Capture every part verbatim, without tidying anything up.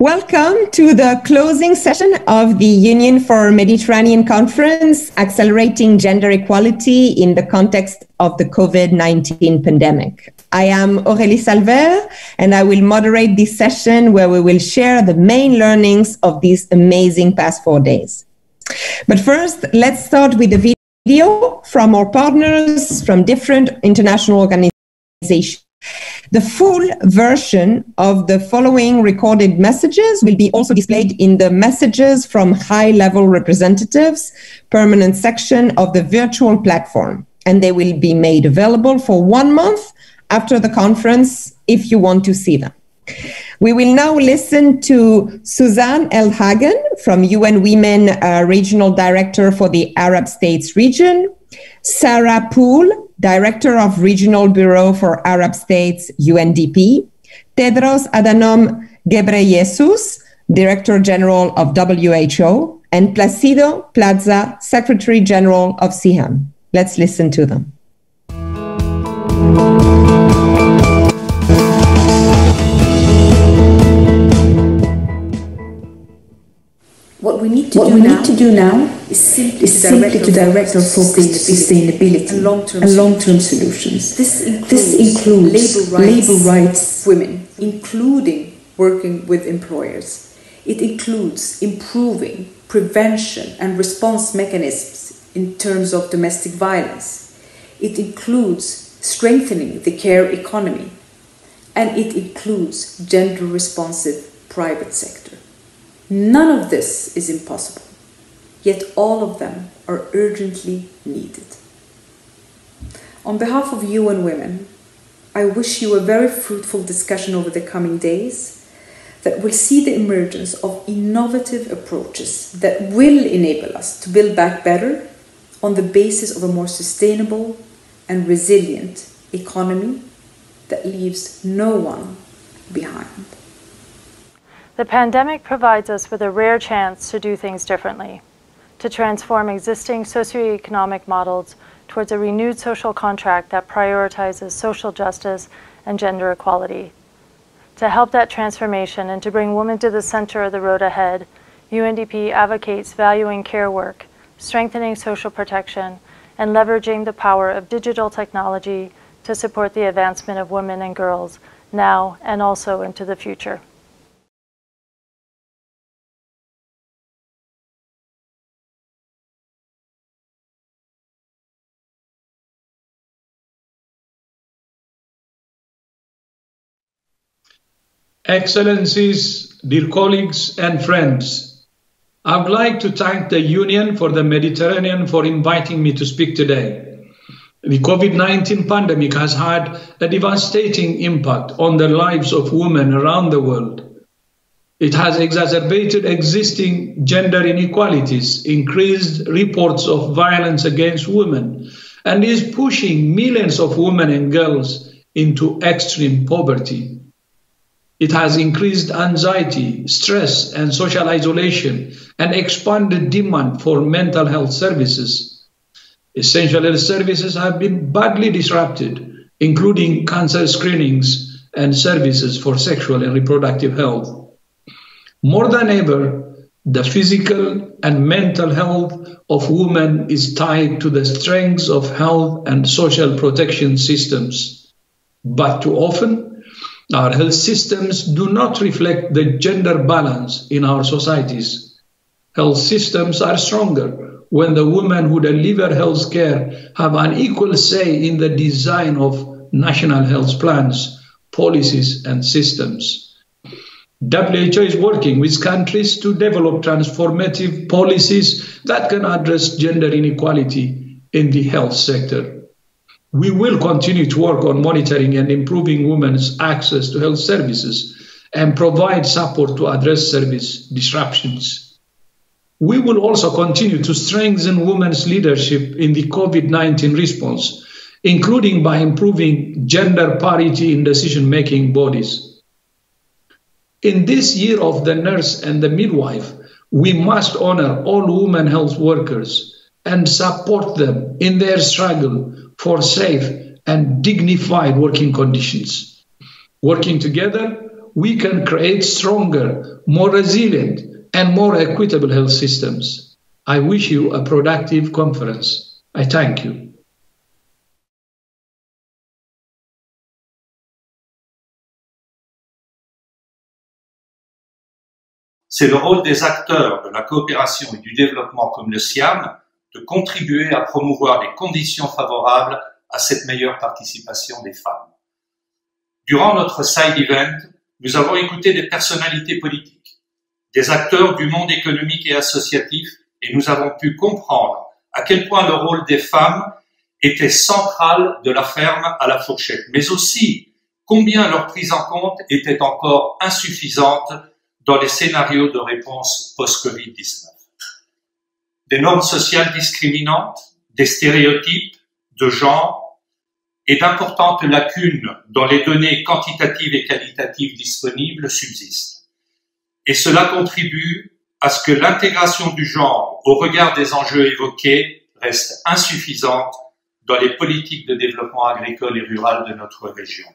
Welcome to the closing session of the Union for Mediterranean Conference, Accelerating Gender Equality in the Context of the COVID nineteen Pandemic. I am Aurélie Salver, and I will moderate this session where we will share the main learnings of these amazing past four days. But first, let's start with a video from our partners from different international organizations. The full version of the following recorded messages will be also displayed in the Messages from High-Level Representatives permanent section of the virtual platform, and they will be made available for one month after the conference if you want to see them. We will now listen to Suzanne Eldhagen from U N Women uh, Regional Director for the Arab States region, Sarah Poole, Director of Regional Bureau for Arab States, U N D P, Tedros Adhanom Ghebreyesus, Director General of W H O, and Placido Plaza, Secretary General of C I H M. Let's listen to them. What we need to, what do, we now need to do now is simply, is to, simply direct to direct our focus to sustainability and long-term and solutions. long-term solutions. This includes, this includes labor rights, labor rights, women, including working with employers. It includes improving prevention and response mechanisms in terms of domestic violence. It includes strengthening the care economy, and it includes gender-responsive private sector. None of this is impossible, yet all of them are urgently needed. On behalf of U N Women, I wish you a very fruitful discussion over the coming days that will see the emergence of innovative approaches that will enable us to build back better on the basis of a more sustainable and resilient economy that leaves no one behind. The pandemic provides us with a rare chance to do things differently, to transform existing socioeconomic models towards a renewed social contract that prioritizes social justice and gender equality. To help that transformation and to bring women to the center of the road ahead, U N D P advocates valuing care work, strengthening social protection, and leveraging the power of digital technology to support the advancement of women and girls now and also into the future. Excellencies, dear colleagues and friends, I would like to thank the Union for the Mediterranean for inviting me to speak today. The COVID nineteen pandemic has had a devastating impact on the lives of women around the world. It has exacerbated existing gender inequalities, increased reports of violence against women, and is pushing millions of women and girls into extreme poverty. It has increased anxiety, stress, and social isolation, and expanded demand for mental health services. Essential health services have been badly disrupted, including cancer screenings and services for sexual and reproductive health. More than ever, the physical and mental health of women is tied to the strengths of health and social protection systems. But too often, our health systems do not reflect the gender balance in our societies. Health systems are stronger when the women who deliver health care have an equal say in the design of national health plans, policies, and systems. W H O is working with countries to develop transformative policies that can address gender inequality in the health sector. We will continue to work on monitoring and improving women's access to health services and provide support to address service disruptions. We will also continue to strengthen women's leadership in the COVID nineteen response, including by improving gender parity in decision-making bodies. In this year of the nurse and the midwife, we must honor all women health workers and support them in their struggle for safe and dignified working conditions. Working together, we can create stronger, more resilient, and more equitable health systems. I wish you a productive conference. I thank you. C'est le rôle des acteurs de la coopération et du développement comme le SIAM de contribuer à promouvoir des conditions favorables à cette meilleure participation des femmes. Durant notre side event, nous avons écouté des personnalités politiques, des acteurs du monde économique et associatif, et nous avons pu comprendre à quel point le rôle des femmes était central de la ferme à la fourchette, mais aussi combien leur prise en compte était encore insuffisante dans les scénarios de réponse post-Covid dix-neuf. Des normes sociales discriminantes, des stéréotypes de genre et d'importantes lacunes dans les données quantitatives et qualitatives disponibles subsistent. Et cela contribue à ce que l'intégration du genre au regard des enjeux évoqués reste insuffisante dans les politiques de développement agricole et rural de notre région.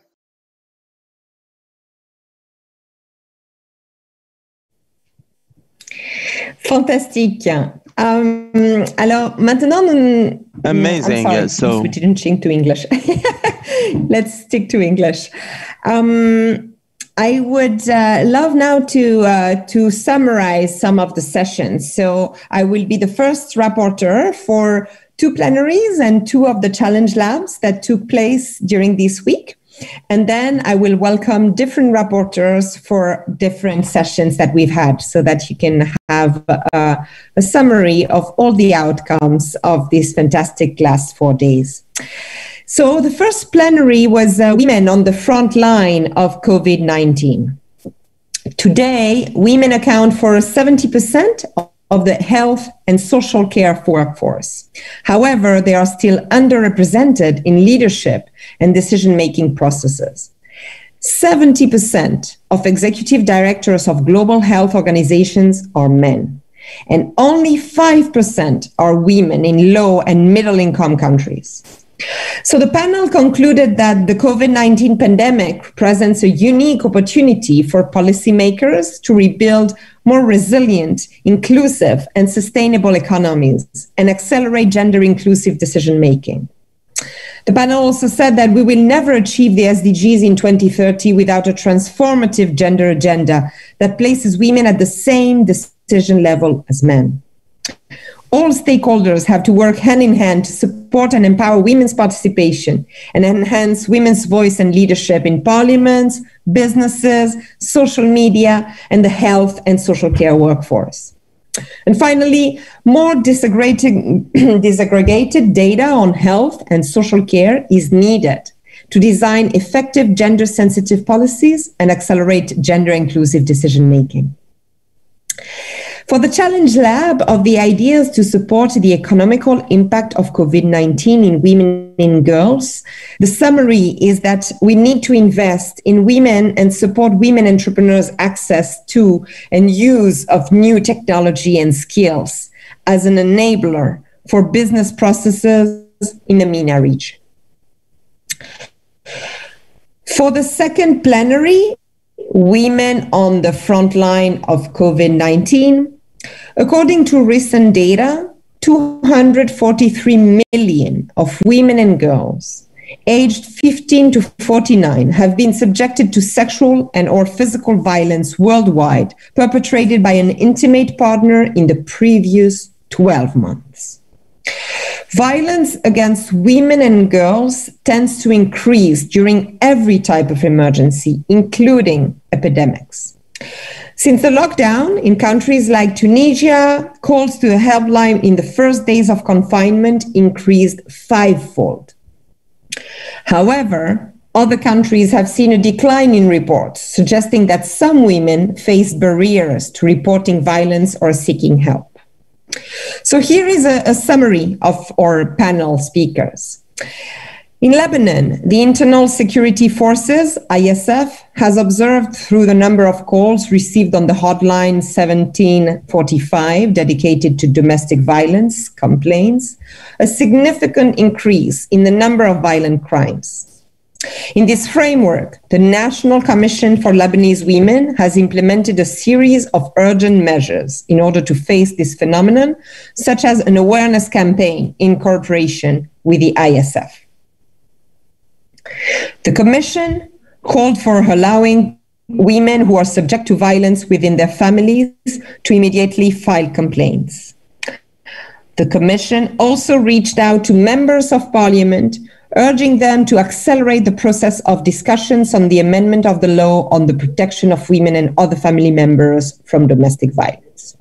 Fantastique. Um, alors maintenant, nous, amazing. I'm sorry, so we didn't change to English. Let's stick to English. Um, I would uh, love now to uh, to summarize some of the sessions. So I will be the first rapporteur for two plenaries and two of the challenge labs that took place during this week. And then I will welcome different rapporteurs for different sessions that we've had so that you can have uh, a summary of all the outcomes of these fantastic last four days. So the first plenary was uh, women on the front line of COVID nineteen. Today, women account for seventy percent of the health and social care workforce. However, they are still underrepresented in leadership and decision-making processes. seventy percent of executive directors of global health organizations are men, and only five percent are women in low and middle-income countries. So the panel concluded that the COVID nineteen pandemic presents a unique opportunity for policymakers to rebuild more resilient, inclusive, and sustainable economies and accelerate gender-inclusive decision-making. The panel also said that we will never achieve the S D Gs in twenty thirty without a transformative gender agenda that places women at the same decision level as men. All stakeholders have to work hand in hand to support and empower women's participation and enhance women's voice and leadership in parliaments, businesses, social media, and the health and social care workforce. And finally, more disaggregated, disaggregated data on health and social care is needed to design effective gender-sensitive policies and accelerate gender-inclusive decision-making. For the Challenge Lab of the ideas to support the economical impact of COVID nineteen in women and girls, the summary is that we need to invest in women and support women entrepreneurs' access to and use of new technology and skills as an enabler for business processes in the MENA region. For the second plenary, Women on the Front Line of COVID nineteen, according to recent data, two hundred forty-three million of women and girls aged fifteen to forty-nine have been subjected to sexual and or physical violence worldwide, perpetrated by an intimate partner in the previous twelve months. Violence against women and girls tends to increase during every type of emergency, including epidemics. Since the lockdown in countries like Tunisia, calls to a helpline in the first days of confinement increased fivefold. However, other countries have seen a decline in reports, suggesting that some women face barriers to reporting violence or seeking help. So here is a, a summary of our panel speakers. In Lebanon, the Internal Security Forces, I S F, has observed through the number of calls received on the hotline seventeen forty-five dedicated to domestic violence complaints, a significant increase in the number of violent crimes. In this framework, the National Commission for Lebanese Women has implemented a series of urgent measures in order to face this phenomenon, such as an awareness campaign in cooperation with the I S F. The Commission called for allowing women who are subject to violence within their families to immediately file complaints. The Commission also reached out to members of Parliament, urging them to accelerate the process of discussions on the amendment of the law on the protection of women and other family members from domestic violence.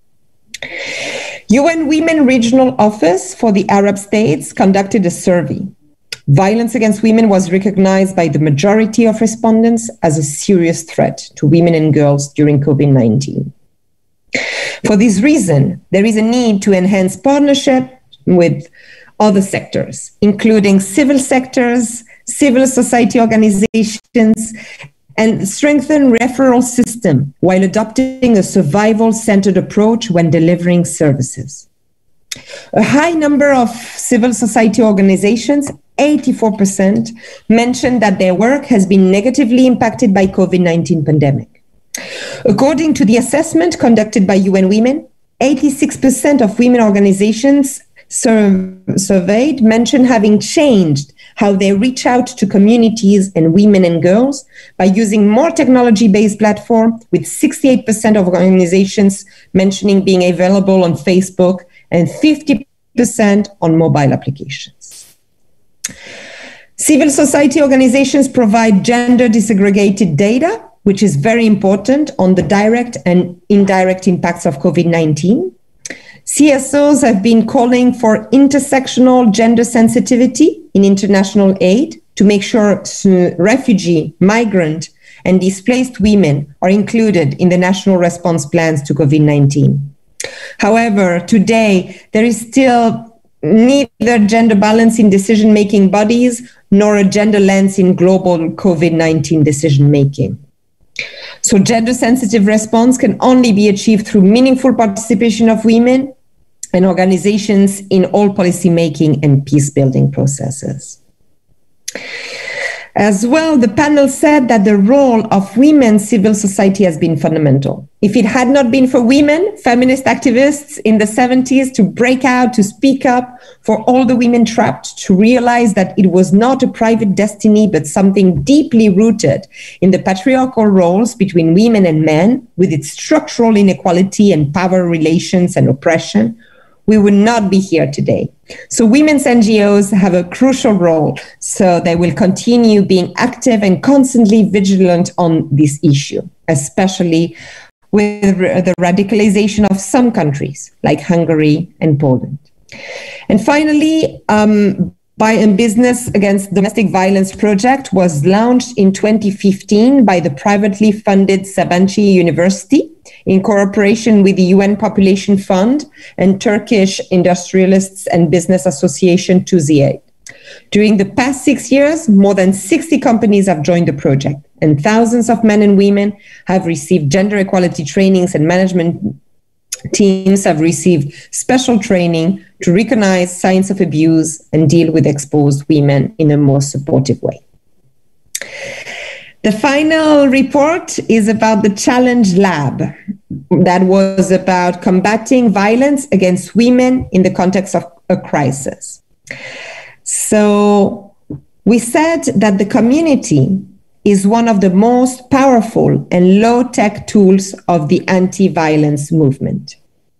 U N Women Regional Office for the Arab States conducted a survey. Violence against women was recognized by the majority of respondents as a serious threat to women and girls during COVID nineteen. For this reason, there is a need to enhance partnership with other sectors, including civil sectors, civil society organizations, and strengthen referral system while adopting a survival-centered approach when delivering services. A high number of civil society organizations, eighty-four percent, mentioned that their work has been negatively impacted by COVID nineteen pandemic. According to the assessment conducted by U N Women, eighty-six percent of women organizations sur- surveyed mentioned having changed how they reach out to communities and women and girls by using more technology-based platform, with sixty-eight percent of organizations mentioning being available on Facebook and fifty percent on mobile applications. Civil society organizations provide gender disaggregated data, which is very important on the direct and indirect impacts of COVID nineteen. C S Os have been calling for intersectional gender sensitivity in international aid to make sure refugee, migrant, and displaced women are included in the national response plans to COVID nineteen. However, today, there is still neither gender balance in decision-making bodies nor a gender lens in global COVID nineteen decision-making. So gender-sensitive response can only be achieved through meaningful participation of women and organizations in all policy-making and peace-building processes. As well, the panel said that the role of women's civil society has been fundamental. If it had not been for women, feminist activists in the seventies to break out, to speak up, for all the women trapped, to realize that it was not a private destiny, but something deeply rooted in the patriarchal roles between women and men, with its structural inequality and power relations and oppression, we would not be here today. So women's N G Os have a crucial role, so they will continue being active and constantly vigilant on this issue, especially with the radicalization of some countries like Hungary and Poland. And finally, um, By a Business Against Domestic Violence project was launched in twenty fifteen by the privately funded Sabancı University in cooperation with the U N Population Fund and Turkish Industrialists and Business Association TÜZİAD. During the past six years, more than sixty companies have joined the project, and thousands of men and women have received gender equality trainings, and management teams have received special training to recognize signs of abuse and deal with exposed women in a more supportive way. The final report is about the Challenge Lab, that was about combating violence against women in the context of a crisis. So we said that the community is one of the most powerful and low-tech tools of the anti-violence movement.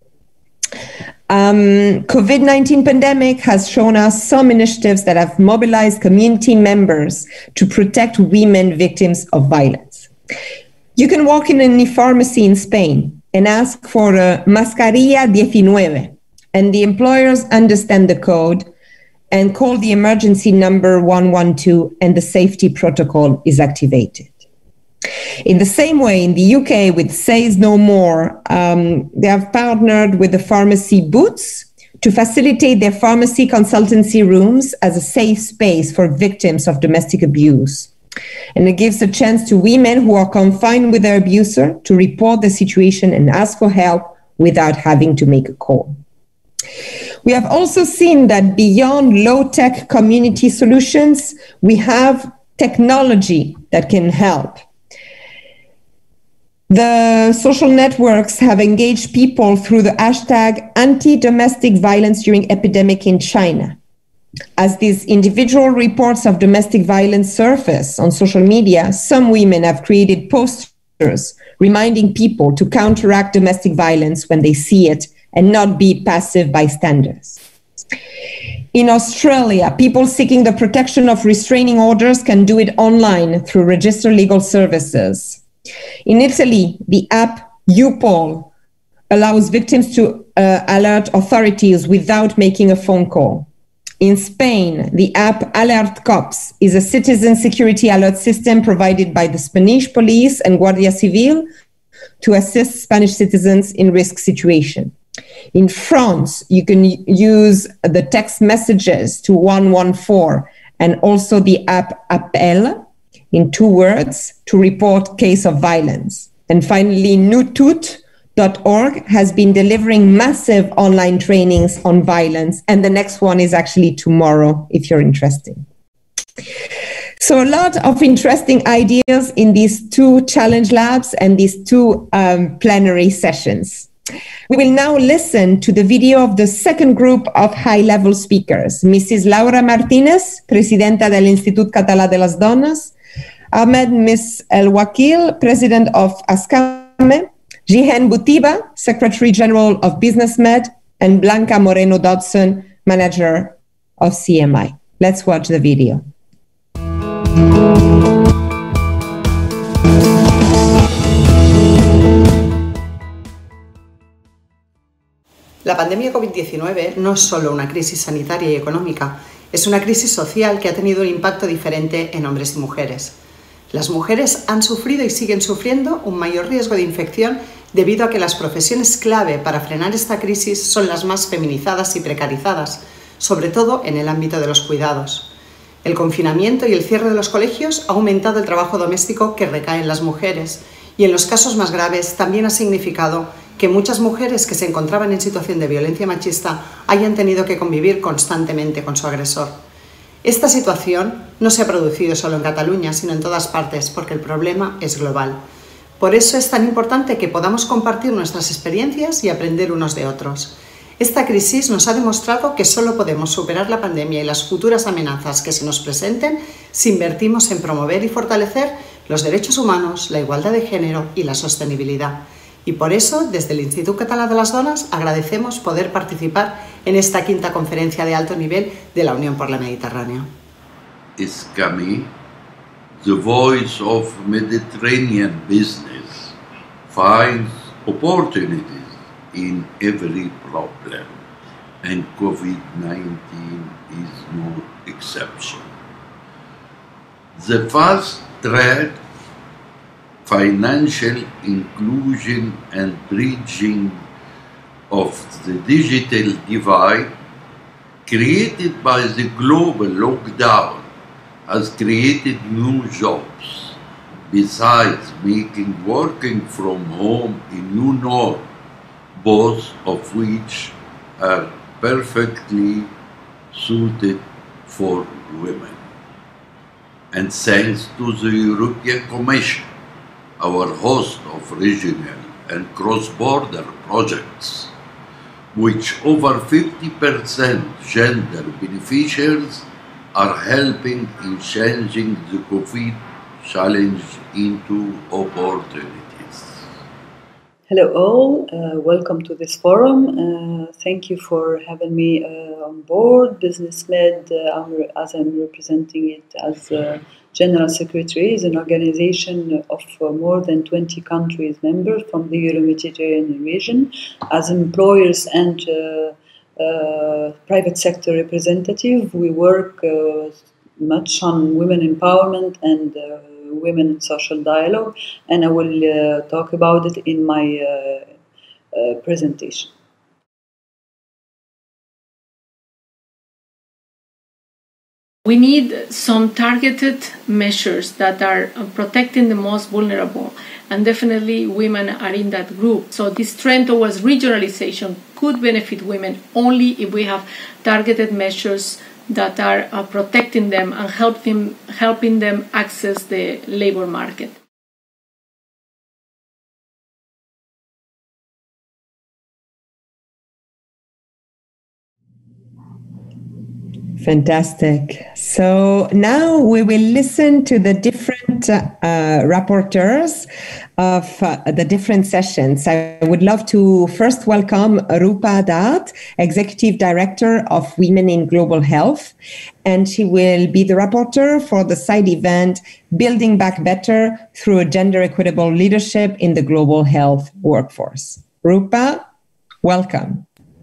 Um, COVID nineteen pandemic has shown us some initiatives that have mobilized community members to protect women victims of violence. You can walk in any pharmacy in Spain and ask for a mascarilla nineteen, and the employers understand the code and call the emergency number one one two, and the safety protocol is activated. In the same way, in the U K with Says No More, um, they have partnered with the pharmacy Boots to facilitate their pharmacy consultancy rooms as a safe space for victims of domestic abuse. And it gives a chance to women who are confined with their abuser to report the situation and ask for help without having to make a call. We have also seen that beyond low-tech community solutions, we have technology that can help. The social networks have engaged people through the hashtag anti-domestic violence during epidemic in China. As these individual reports of domestic violence surface on social media, some women have created posters reminding people to counteract domestic violence when they see it and not be passive bystanders. In Australia, people seeking the protection of restraining orders can do it online through registered legal services. In Italy, the app YouPol allows victims to uh, alert authorities without making a phone call. In Spain, the app Alert Cops is a citizen security alert system provided by the Spanish police and Guardia Civil to assist Spanish citizens in risk situations. In France, you can use the text messages to one one four and also the app Appel, in two words, to report case of violence. And finally, nutut dot org has been delivering massive online trainings on violence, and the next one is actually tomorrow, if you're interested. So a lot of interesting ideas in these two challenge labs and these two um, plenary sessions. We will now listen to the video of the second group of high-level speakers, Missus Laura Martínez, Presidenta del Institut Català de las Dones, Ahmed Miss El Wakil, President of ASCAME, Jihen Butiba, Secretary General of BusinessMed, and Blanca Moreno Dodson, Manager of C M I. Let's watch the video. La pandemia COVID diecinueve no es solo una crisis sanitaria y económica, es una crisis social que ha tenido un impacto diferente en hombres y mujeres. Las mujeres han sufrido y siguen sufriendo un mayor riesgo de infección debido a que las profesiones clave para frenar esta crisis son las más feminizadas y precarizadas, sobre todo en el ámbito de los cuidados. El confinamiento y el cierre de los colegios ha aumentado el trabajo doméstico que recae en las mujeres y en los casos más graves también ha significado que muchas mujeres que se encontraban en situación de violencia machista hayan tenido que convivir constantemente con su agresor. Esta situación no se ha producido solo en Cataluña, sino en todas partes, porque el problema es global. Por eso es tan importante que podamos compartir nuestras experiencias y aprender unos de otros. Esta crisis nos ha demostrado que solo podemos superar la pandemia y las futuras amenazas que se nos presenten si invertimos en promover y fortalecer los derechos humanos, la igualdad de género y la sostenibilidad. Y por eso, desde el Institut Català de las Dones, agradecemos poder participar en esta quinta conferencia de alto nivel de la Unión por la Mediterránea. ASCAME, the voice of Mediterranean business, finds opportunities in every problem, and COVID nineteen is no exception. The fast track financial inclusion and bridging of the digital divide created by the global lockdown has created new jobs, besides making working from home a new norm, both of which are perfectly suited for women. And thanks to the European Commission, our host of regional and cross-border projects, which over fifty percent gender beneficiaries are helping in changing the COVID challenge into opportunities. Hello all, uh, welcome to this forum. Uh, thank you for having me uh, on board. BusinessMed, uh, I'm re- as I'm representing it as uh, General Secretary, is an organization of uh, more than twenty countries members from the Euro-Mediterranean region. As employers and uh, uh, private sector representative, we work uh, much on women empowerment and uh, women in social dialogue, and I will uh, talk about it in my uh, uh, presentation. We need some targeted measures that are protecting the most vulnerable, and definitely women are in that group. So this trend towards regionalization could benefit women only if we have targeted measures that are uh, protecting them and helping, helping them access the labor market. Fantastic. So now we will listen to the different uh, rapporteurs of uh, the different sessions. I would love to first welcome Rupa Dutt, Executive Director of Women in Global Health, and she will be the rapporteur for the side event, Building Back Better through a Gender Equitable Leadership in the Global Health Workforce. Rupa, welcome.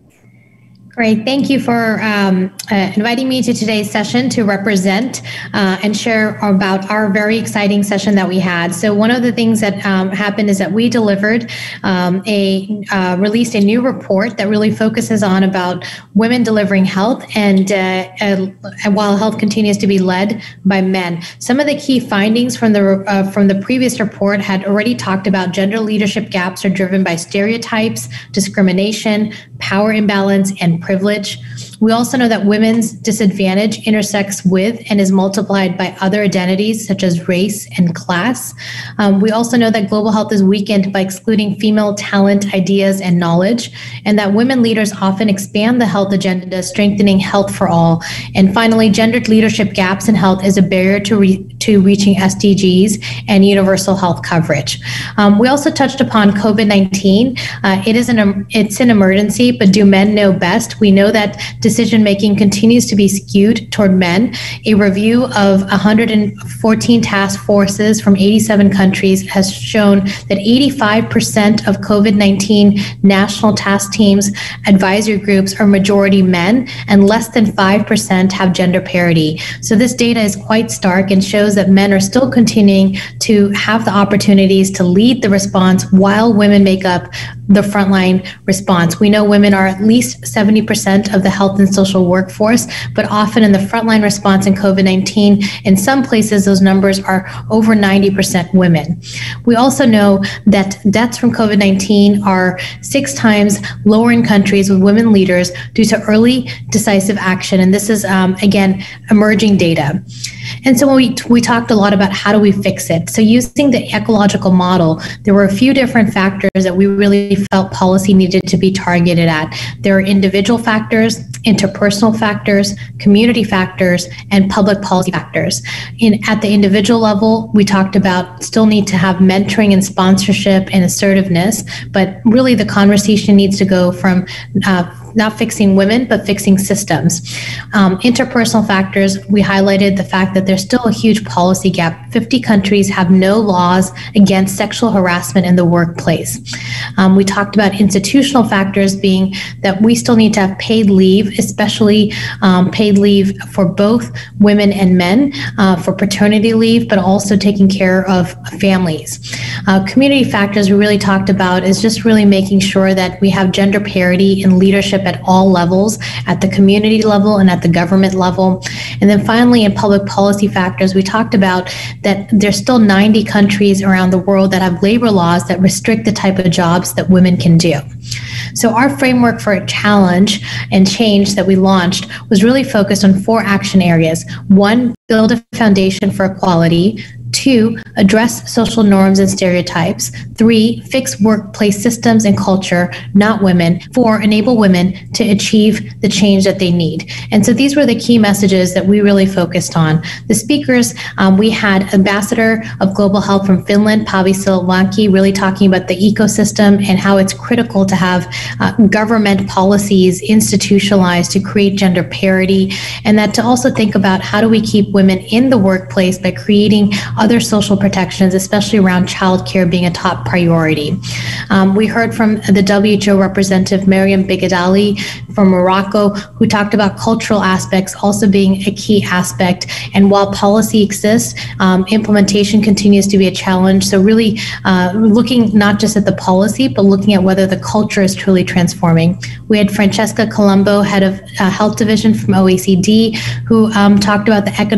Great. Thank you for um, uh, inviting me to today's session to represent uh, and share about our very exciting session that we had. So one of the things that um, happened is that we delivered um, a uh, released a new report that really focuses on about women delivering health and uh, uh, while health continues to be led by men. Some of the key findings from the uh, from the previous report had already talked about gender leadership gaps are driven by stereotypes, discrimination, power imbalance, and privilege. We also know that women's disadvantage intersects with and is multiplied by other identities such as race and class. Um, we also know that global health is weakened by excluding female talent, ideas, and knowledge, and that women leaders often expand the health agenda, strengthening health for all. And finally, gendered leadership gaps in health is a barrier to, re- to reaching S D Gs and universal health coverage. Um, we also touched upon COVID nineteen. Uh, it is an, it's an emergency, but do men know best? We know that decision-making continues to be skewed toward men. A review of one hundred fourteen task forces from eighty-seven countries has shown that eighty-five percent of COVID nineteen national task teams, advisory groups are majority men, and less than five percent have gender parity. So this data is quite stark and shows that men are still continuing to have the opportunities to lead the response while women make up the frontline response. We know women are at least seventy percent of the health and social workforce, but often in the frontline response in COVID nineteen, in some places those numbers are over ninety percent women. We also know that deaths from COVID nineteen are six times lower in countries with women leaders due to early decisive action. And this is, um, again, emerging data. And so we, we talked a lot about how do we fix it. So using the ecological model, there were a few different factors that we really felt policy needed to be targeted at. There are individual factors, interpersonal factors, community factors, and public policy factors. In, at the individual level, we talked about still need to have mentoring and sponsorship and assertiveness, but really the conversation needs to go from uh, not fixing women, but fixing systems. Um, interpersonal factors, we highlighted the fact that there's still a huge policy gap. fifty countries have no laws against sexual harassment in the workplace. Um, we talked about institutional factors being that we still need to have paid leave, especially um, paid leave for both women and men, uh, for paternity leave, but also taking care of families. Uh, community factors we really talked about is just really making sure that we have gender parity in leadership at all levels, at the community level and at the government level. And then finally, in public policy factors, we talked about that there's still ninety countries around the world that have labor laws that restrict the type of jobs that women can do. So our framework for a challenge and change that we launched was really focused on four action areas. One, build a foundation for equality. Two, address social norms and stereotypes. Three, fix workplace systems and culture, not women. Four, enable women to achieve the change that they need. And so these were the key messages that we really focused on. The speakers, um, we had Ambassador of Global Health from Finland, Pavi Sillanki, really talking about the ecosystem and how it's critical to have uh, government policies institutionalized to create gender parity, and that to also think about how do we keep women in the workplace by creating other social protections, especially around childcare being a top priority. Um, we heard from the W H O representative, Mariam Bigadali from Morocco, who talked about cultural aspects also being a key aspect. And while policy exists, um, implementation continues to be a challenge. So really uh, looking not just at the policy, but looking at whether the culture is truly transforming. We had Francesca Colombo, head of uh, health division from O E C D, who um, talked about the economic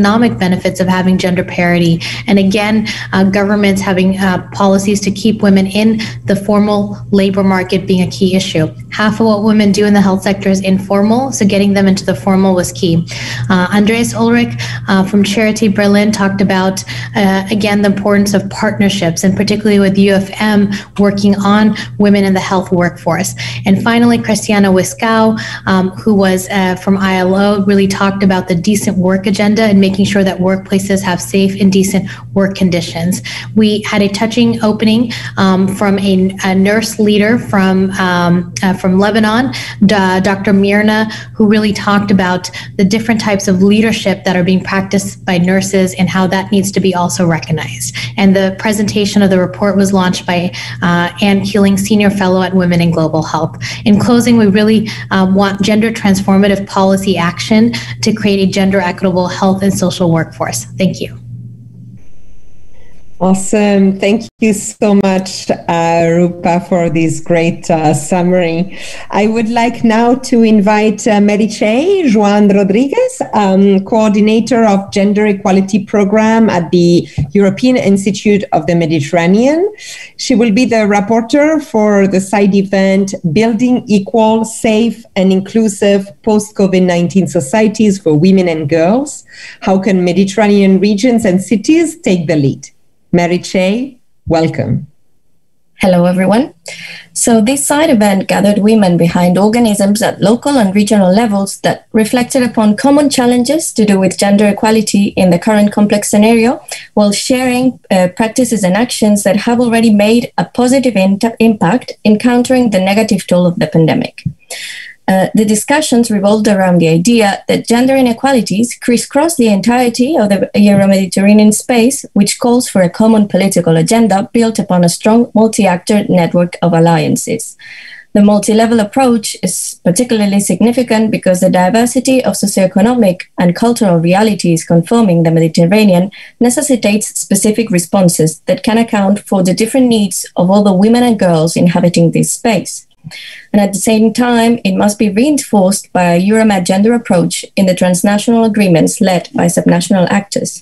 economic benefits of having gender parity. And again, uh, governments having uh, policies to keep women in the formal labor market being a key issue. Half of what women do in the health sector is informal, so getting them into the formal was key. Uh, Andreas Ulrich uh, from Charity Berlin talked about, uh, again, the importance of partnerships, and particularly with U F M working on women in the health workforce. And finally, Christiana Wiskow, um, who was uh, from I L O, really talked about the decent work agenda and making sure that workplaces have safe and decent work conditions. We had a touching opening um, from a, a nurse leader from, um, uh, from Lebanon, uh, Doctor Mirna, who really talked about the different types of leadership that are being practiced by nurses and how that needs to be also recognized. And the presentation of the report was launched by uh, Ann Keeling, Senior Fellow at Women in Global Health. In closing, we really um, want gender transformative policy action to create a gender equitable health and social workforce. Thank you. Awesome. Thank you so much, uh, Rupa, for this great uh, summary. I would like now to invite uh, Meritxell Joan Rodriguez, um, Coordinator of Gender Equality Program at the European Institute of the Mediterranean. She will be the rapporteur for the side event, Building Equal, Safe and Inclusive Post-COVID nineteen Societies for Women and Girls. How can Mediterranean regions and cities take the lead? Meritxell, welcome. Hello, everyone. So this side event gathered women behind organisms at local and regional levels that reflected upon common challenges to do with gender equality in the current complex scenario, while sharing uh, practices and actions that have already made a positive in- impact in countering the negative toll of the pandemic. Uh, the discussions revolved around the idea that gender inequalities crisscross the entirety of the Euro-Mediterranean space, which calls for a common political agenda built upon a strong multi-actor network of alliances. The multi-level approach is particularly significant because the diversity of socioeconomic and cultural realities conforming the Mediterranean necessitates specific responses that can account for the different needs of all the women and girls inhabiting this space. And at the same time, it must be reinforced by a Euromed gender approach in the transnational agreements led by subnational actors.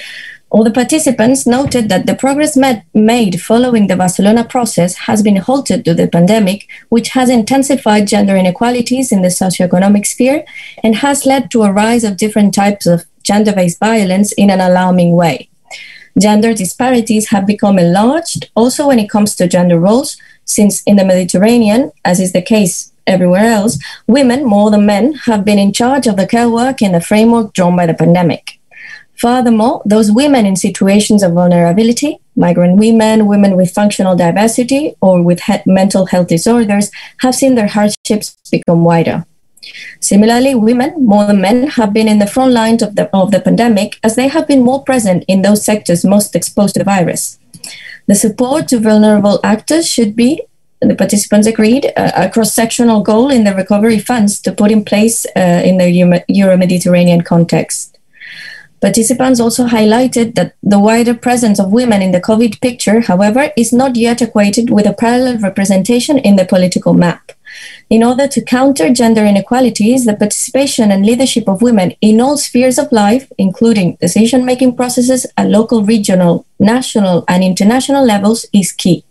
All the participants noted that the progress met, made following the Barcelona process has been halted due to the pandemic, which has intensified gender inequalities in the socioeconomic sphere and has led to a rise of different types of gender-based violence in an alarming way. Gender disparities have become enlarged also when it comes to gender roles, since in the Mediterranean, as is the case everywhere else, women more than men have been in charge of the care work in the framework drawn by the pandemic. Furthermore, those women in situations of vulnerability, migrant women, women with functional diversity, or with he- mental health disorders, have seen their hardships become wider. Similarly, women, more than men, have been in the front lines of the, of the pandemic as they have been more present in those sectors most exposed to the virus. The support to vulnerable actors should be, the participants agreed, a, a cross-sectional goal in the recovery funds to put in place uh, in the Euro-Mediterranean context. Participants also highlighted that the wider presence of women in the COVID picture, however, is not yet equated with a parallel representation in the political map. In order to counter gender inequalities, the participation and leadership of women in all spheres of life, including decision-making processes at local, regional, national, and international levels, is key.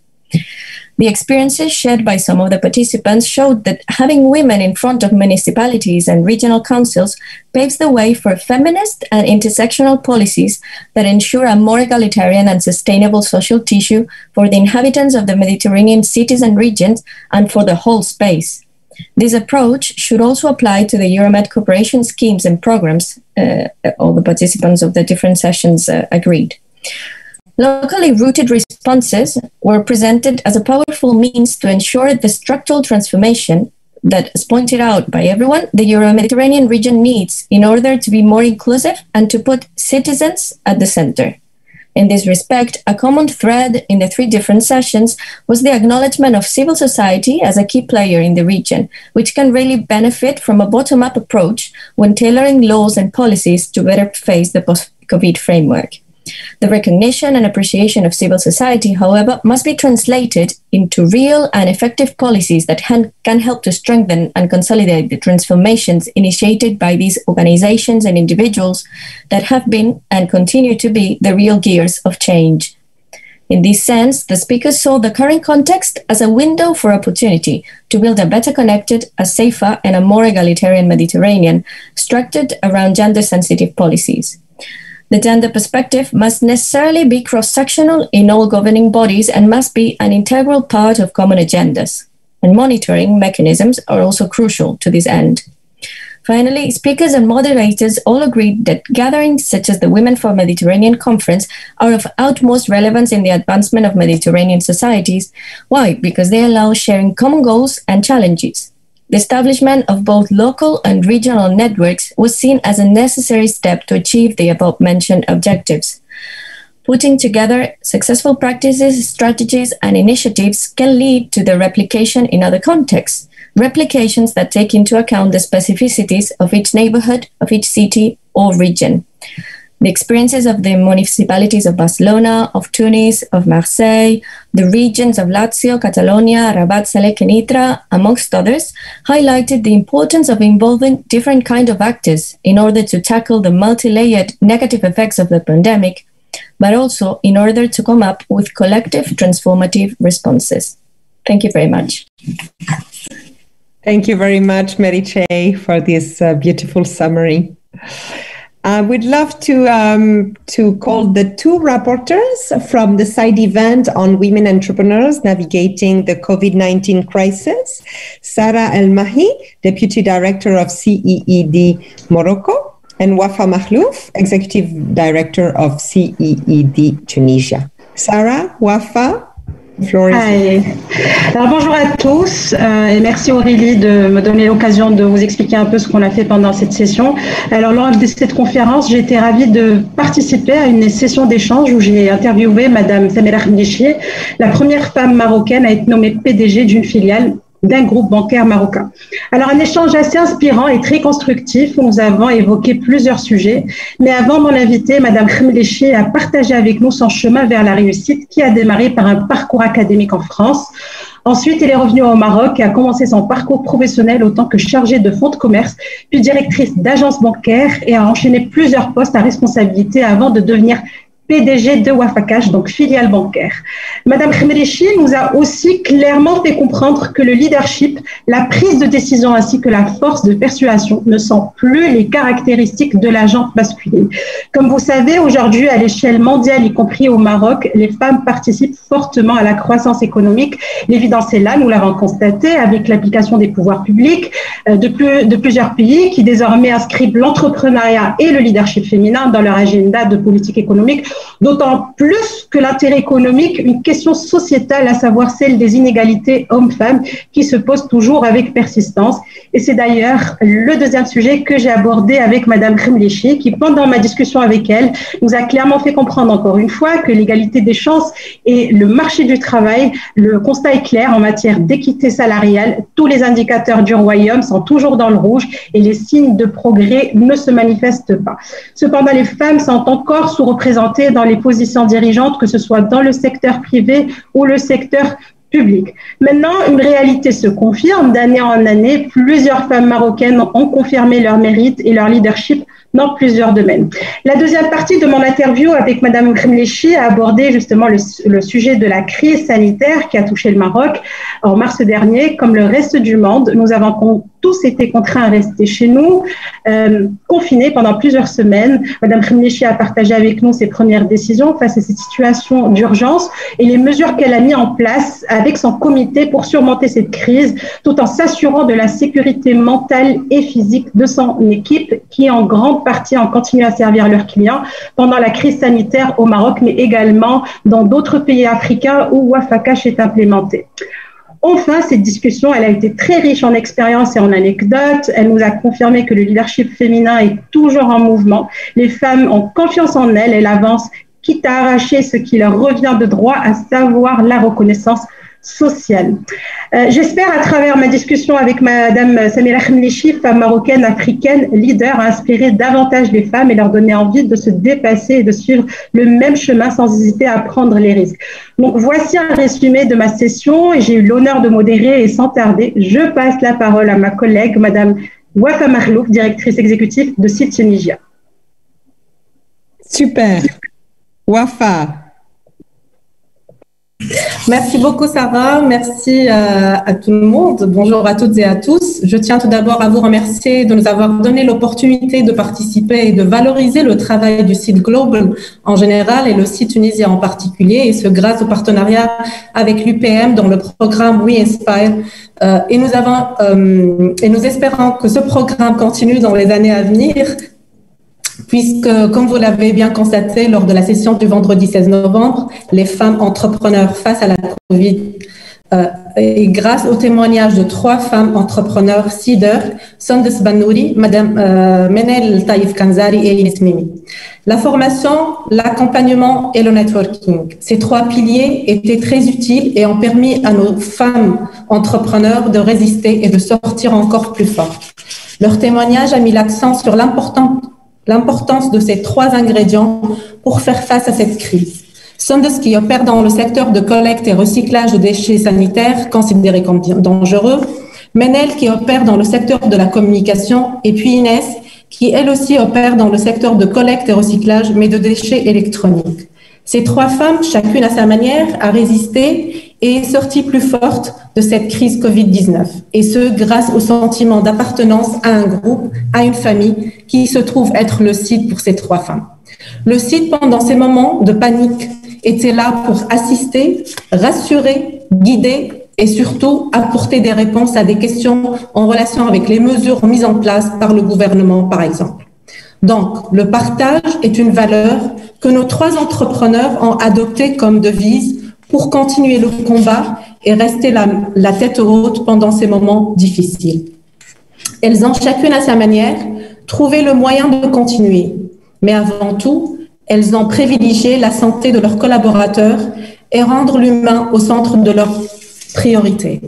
The experiences shared by some of the participants showed that having women in front of municipalities and regional councils paves the way for feminist and intersectional policies that ensure a more egalitarian and sustainable social tissue for the inhabitants of the Mediterranean cities and regions and for the whole space. This approach should also apply to the Euromed cooperation schemes and programs. Uh, all the participants of the different sessions uh, agreed. Locally rooted responses were presented as a powerful means to ensure the structural transformation that, as pointed out by everyone, the Euro-Mediterranean region needs in order to be more inclusive and to put citizens at the center. In this respect, a common thread in the three different sessions was the acknowledgement of civil society as a key player in the region, which can really benefit from a bottom-up approach when tailoring laws and policies to better face the post-COVID framework. The recognition and appreciation of civil society, however, must be translated into real and effective policies that can help to strengthen and consolidate the transformations initiated by these organizations and individuals that have been and continue to be the real gears of change. In this sense, the speakers saw the current context as a window for opportunity to build a better connected, a safer, and a more egalitarian Mediterranean, structured around gender-sensitive policies. The gender perspective must necessarily be cross-sectional in all governing bodies and must be an integral part of common agendas. And monitoring mechanisms are also crucial to this end. Finally, speakers and moderators all agreed that gatherings such as the Women for Mediterranean Conference are of utmost relevance in the advancement of Mediterranean societies. Why? Because they allow sharing common goals and challenges. The establishment of both local and regional networks was seen as a necessary step to achieve the above-mentioned objectives. Putting together successful practices, strategies, and initiatives can lead to their replication in other contexts, replications that take into account the specificities of each neighborhood, of each city or region. The experiences of the municipalities of Barcelona, of Tunis, of Marseille, the regions of Lazio, Catalonia, Rabat, Salek, and Itra, amongst others, highlighted the importance of involving different kinds of actors in order to tackle the multi-layered negative effects of the pandemic, but also in order to come up with collective transformative responses. Thank you very much. Thank you very much, Mary-Chey, for this uh, beautiful summary. I uh, would love to um, to call the two rapporteurs from the side event on women entrepreneurs navigating the COVID nineteen crisis, Sarah El-Mahi, Deputy Director of C E E D Morocco, and Wafa Makhlouf, Executive Director of C E E D Tunisia. Sarah, Wafa, Hi. Alors bonjour à tous euh, et merci Aurélie de me donner l'occasion de vous expliquer un peu ce qu'on a fait pendant cette session. Alors lors de cette conférence, j'ai été ravie de participer à une session d'échange où j'ai interviewé Madame Samira Khmeichi, la première femme marocaine à être nommée P D G d'une filiale d'un groupe bancaire marocain. Alors un échange assez inspirant et très constructif où nous avons évoqué plusieurs sujets. Mais avant, mon invitée, Madame Khmeichi, a partagé avec nous son chemin vers la réussite qui a démarré par un parcours académique en France. Ensuite, elle est revenue au Maroc et a commencé son parcours professionnel en tant que chargée de fonds de commerce, puis directrice d'agence bancaire et a enchaîné plusieurs postes à responsabilité avant de devenir P D G de Wafa Cash, donc filiale bancaire. Madame Khmeichi nous a aussi clairement fait comprendre que le leadership, la prise de décision ainsi que la force de persuasion ne sont plus les caractéristiques de la gente masculine. Comme vous savez, aujourd'hui, à l'échelle mondiale, y compris au Maroc, les femmes participent fortement à la croissance économique. L'évidence est là, nous l'avons constaté avec l'application des pouvoirs publics de, plus, de plusieurs pays qui désormais inscrivent l'entrepreneuriat et le leadership féminin dans leur agenda de politique économique. D'autant plus que l'intérêt économique, une question sociétale, à savoir celle des inégalités hommes-femmes, qui se pose toujours avec persistance. Et c'est d'ailleurs le deuxième sujet que j'ai abordé avec Madame Khmeichi, qui, pendant ma discussion avec elle, nous a clairement fait comprendre encore une fois que l'égalité des chances et le marché du travail, le constat est clair en matière d'équité salariale. Tous les indicateurs du royaume sont toujours dans le rouge et les signes de progrès ne se manifestent pas. Cependant, les femmes sont encore sous-représentées dans les positions dirigeantes, que ce soit dans le secteur privé ou le secteur public. Maintenant, une réalité se confirme. D'année en année, plusieurs femmes marocaines ont confirmé leur mérite et leur leadership dans plusieurs domaines. La deuxième partie de mon interview avec Madame Khmeichi a abordé justement le, le sujet de la crise sanitaire qui a touché le Maroc en mars dernier. Comme le reste du monde, nous avons tous été contraints à rester chez nous, euh, confinés pendant plusieurs semaines. Madame Khmeichi a partagé avec nous ses premières décisions face à cette situation d'urgence et les mesures qu'elle a mises en place avec son comité pour surmonter cette crise, tout en s'assurant de la sécurité mentale et physique de son équipe qui, en grande partie, ont continué à servir leurs clients pendant la crise sanitaire au Maroc, mais également dans d'autres pays africains où Wafa Cash est implémenté. Enfin, cette discussion, elle a été très riche en expériences et en anecdotes. Elle nous a confirmé que le leadership féminin est toujours en mouvement. Les femmes ont confiance en elles, elles avancent, quitte à arracher ce qui leur revient de droit, à savoir la reconnaissance sociale. Euh, j'espère à travers ma discussion avec Madame Samira Khemlichi, femme marocaine, africaine, leader, inspirer davantage les femmes et leur donner envie de se dépasser et de suivre le même chemin sans hésiter à prendre les risques. Donc voici un résumé de ma session et j'ai eu l'honneur de modérer et sans tarder, je passe la parole à ma collègue Madame Wafa Mahlouf, directrice exécutive de Site Tunisia. Super. Wafa. Merci beaucoup Sarah, merci euh, à tout le monde. Bonjour à toutes et à tous. Je tiens tout d'abord à vous remercier de nous avoir donné l'opportunité de participer et de valoriser le travail du site Global en général et le site tunisien en particulier, et ce grâce au partenariat avec l'U P M dans le programme We Inspire. Euh, et nous avons euh, et nous espérons que ce programme continue dans les années à venir, puisque, comme vous l'avez bien constaté lors de la session du vendredi seize novembre, les femmes entrepreneurs face à la Covid, euh, et grâce au témoignage de trois femmes entrepreneurs seeders, Sondes Banouri, Madame euh, Menel Taïf Kanzari et Elis Mimi. La formation, l'accompagnement et le networking, ces trois piliers étaient très utiles et ont permis à nos femmes entrepreneurs de résister et de sortir encore plus fortes. Leur témoignage a mis l'accent sur l'importance l'importance de ces trois ingrédients pour faire face à cette crise. Sondes qui opère dans le secteur de collecte et recyclage de déchets sanitaires considérés comme dangereux, Menel qui opère dans le secteur de la communication, et puis Inès qui elle aussi opère dans le secteur de collecte et recyclage mais de déchets électroniques. Ces trois femmes, chacune à sa manière, a résisté et est sortie plus forte de cette crise Covid dix-neuf. Et ce, grâce au sentiment d'appartenance à un groupe, à une famille, qui se trouve être le site pour ces trois femmes. Le site, pendant ces moments de panique, était là pour assister, rassurer, guider et surtout apporter des réponses à des questions en relation avec les mesures mises en place par le gouvernement, par exemple. Donc, le partage est une valeur que nos trois entrepreneurs ont adoptée comme devise pour continuer le combat et rester la, la tête haute pendant ces moments difficiles. Elles ont chacune à sa manière trouvé le moyen de continuer, mais avant tout, elles ont privilégié la santé de leurs collaborateurs et rendre l'humain au centre de leurs priorités.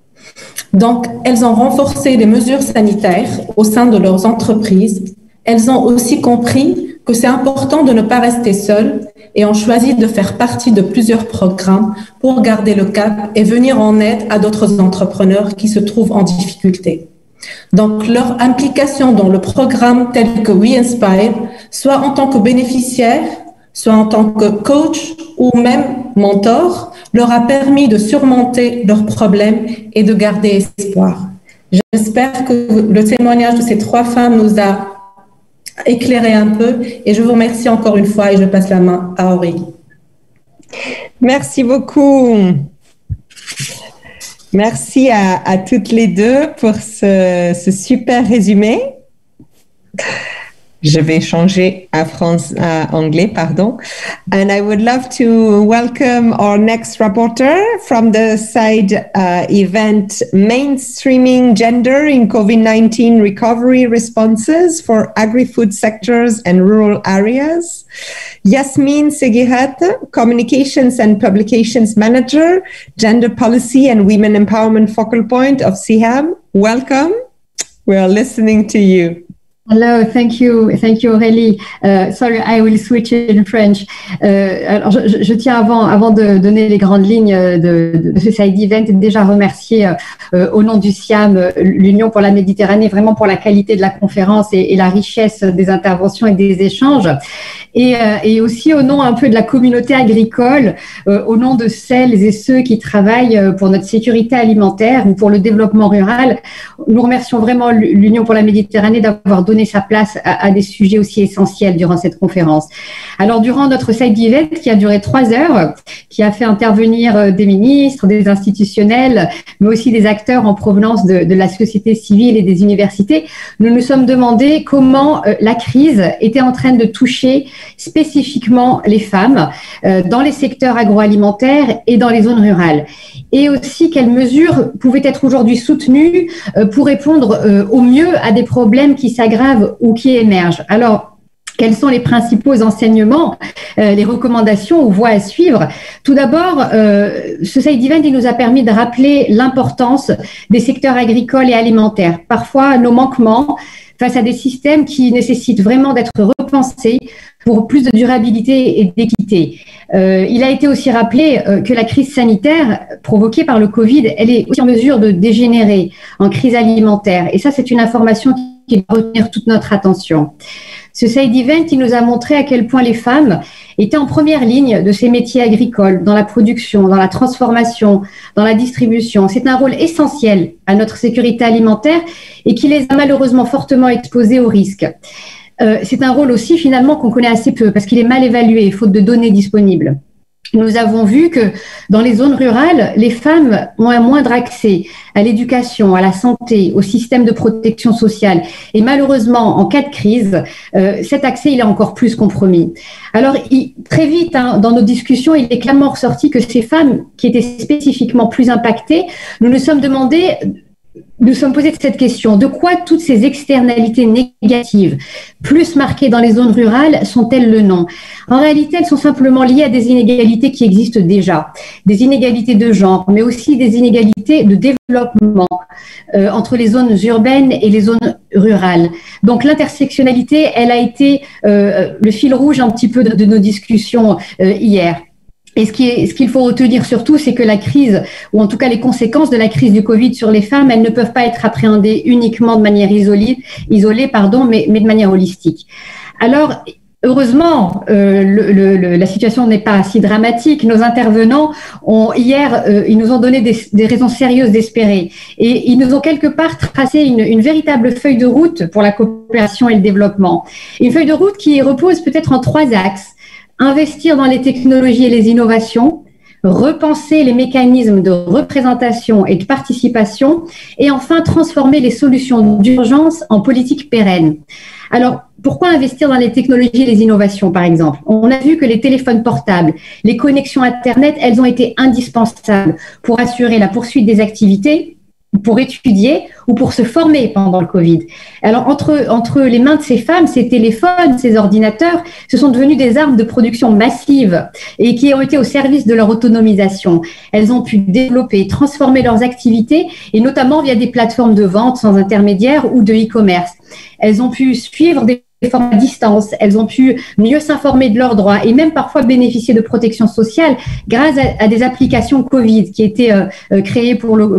Donc, elles ont renforcé les mesures sanitaires au sein de leurs entreprises. Elles ont aussi compris que c'est important de ne pas rester seules et ont choisi de faire partie de plusieurs programmes pour garder le cap et venir en aide à d'autres entrepreneurs qui se trouvent en difficulté. Donc, leur implication dans le programme tel que We Inspire, soit en tant que bénéficiaire, soit en tant que coach ou même mentor, leur a permis de surmonter leurs problèmes et de garder espoir. J'espère que le témoignage de ces trois femmes nous a éclairé un peu et je vous remercie encore une fois et je passe la main à Aurélie. Merci beaucoup. Merci à, à toutes les deux pour ce, ce super résumé. Je vais changer à France, à anglais, pardon. And I would love to welcome our next rapporteur from the side uh, event, Mainstreaming Gender in COVID nineteen Recovery Responses for Agri-Food Sectors and Rural Areas. Yasmin Segihat, Communications and Publications Manager, Gender Policy and Women Empowerment Focal Point of C I H A M. Welcome. We are listening to you. Hello, thank you, thank you Aurélie. Uh, sorry, I will switch in French. Uh, alors, je, je tiens avant, avant de donner les grandes lignes de, de ce side event, déjà remercier euh, au nom du C I A M l'Union pour la Méditerranée, vraiment pour la qualité de la conférence et, et la richesse des interventions et des échanges. Et, euh, et aussi au nom un peu de la communauté agricole, euh, au nom de celles et ceux qui travaillent pour notre sécurité alimentaire ou pour le développement rural. Nous remercions vraiment l'Union pour la Méditerranée d'avoir donné sa place à, à des sujets aussi essentiels durant cette conférence. Alors, durant notre side event qui a duré trois heures, qui a fait intervenir des ministres, des institutionnels, mais aussi des acteurs en provenance de, de la société civile et des universités, nous nous sommes demandé comment euh, la crise était en train de toucher spécifiquement les femmes euh, dans les secteurs agroalimentaires et dans les zones rurales. Et aussi quelles mesures pouvaient être aujourd'hui soutenues euh, pour répondre euh, au mieux à des problèmes qui s'aggravent ou qui émergent. Alors, Quels sont les principaux enseignements, euh, les recommandations ou voies à suivre? Tout d'abord, euh, ce Side Event il nous a permis de rappeler l'importance des secteurs agricoles et alimentaires. Parfois, nos manquements face à des systèmes qui nécessitent vraiment d'être repensés pour plus de durabilité et d'équité. Euh, il a été aussi rappelé euh, que la crise sanitaire provoquée par le Covid, elle est aussi en mesure de dégénérer en crise alimentaire. Et ça, c'est une information qui doit retenir toute notre attention. Ce Side Event, il nous a montré à quel point les femmes étaient en première ligne de ces métiers agricoles, dans la production, dans la transformation, dans la distribution. C'est un rôle essentiel à notre sécurité alimentaire et qui les a malheureusement fortement exposées aux risques. Euh, c'est un rôle aussi finalement qu'on connaît assez peu parce qu'il est mal évalué, faute de données disponibles. Nous avons vu que dans les zones rurales, les femmes ont un moindre accès à l'éducation, à la santé, au système de protection sociale. Et malheureusement, en cas de crise, euh, cet accès il est encore plus compromis. Alors, il, très vite, hein, dans nos discussions, il est clairement ressorti que ces femmes qui étaient spécifiquement plus impactées, nous nous sommes demandé... Nous sommes posés cette question. De quoi toutes ces externalités négatives, plus marquées dans les zones rurales, sont-elles le nom? En réalité, elles sont simplement liées à des inégalités qui existent déjà. Des inégalités de genre, mais aussi des inégalités de développement euh, entre les zones urbaines et les zones rurales. Donc l'intersectionnalité, elle a été euh, le fil rouge un petit peu de, de nos discussions euh, hier. Et ce qui est, ce qu'il faut retenir surtout, c'est que la crise, ou en tout cas les conséquences de la crise du Covid sur les femmes, elles ne peuvent pas être appréhendées uniquement de manière isolée, isolée pardon, mais, mais de manière holistique. Alors, heureusement, euh, le, le, la situation n'est pas si dramatique. Nos intervenants ont hier, euh, ils nous ont donné des, des raisons sérieuses d'espérer, et ils nous ont quelque part tracé une, une véritable feuille de route pour la coopération et le développement. Une feuille de route qui repose peut-être en trois axes. Investir dans les technologies et les innovations, repenser les mécanismes de représentation et de participation, et enfin transformer les solutions d'urgence en politiques pérennes. Alors, pourquoi investir dans les technologies et les innovations, par exemple? On a vu que les téléphones portables, les connexions Internet, elles ont été indispensables pour assurer la poursuite des activités, pour étudier ou pour se former pendant le Covid. Alors, entre, entre les mains de ces femmes, ces téléphones, ces ordinateurs, ce sont devenus des armes de production massive et qui ont été au service de leur autonomisation. Elles ont pu développer, transformer leurs activités, et notamment via des plateformes de vente sans intermédiaire ou de e-commerce. Elles ont pu suivre des formes à distance, elles ont pu mieux s'informer de leurs droits et même parfois bénéficier de protection sociale grâce à, à des applications Covid qui étaient euh, créées pour le,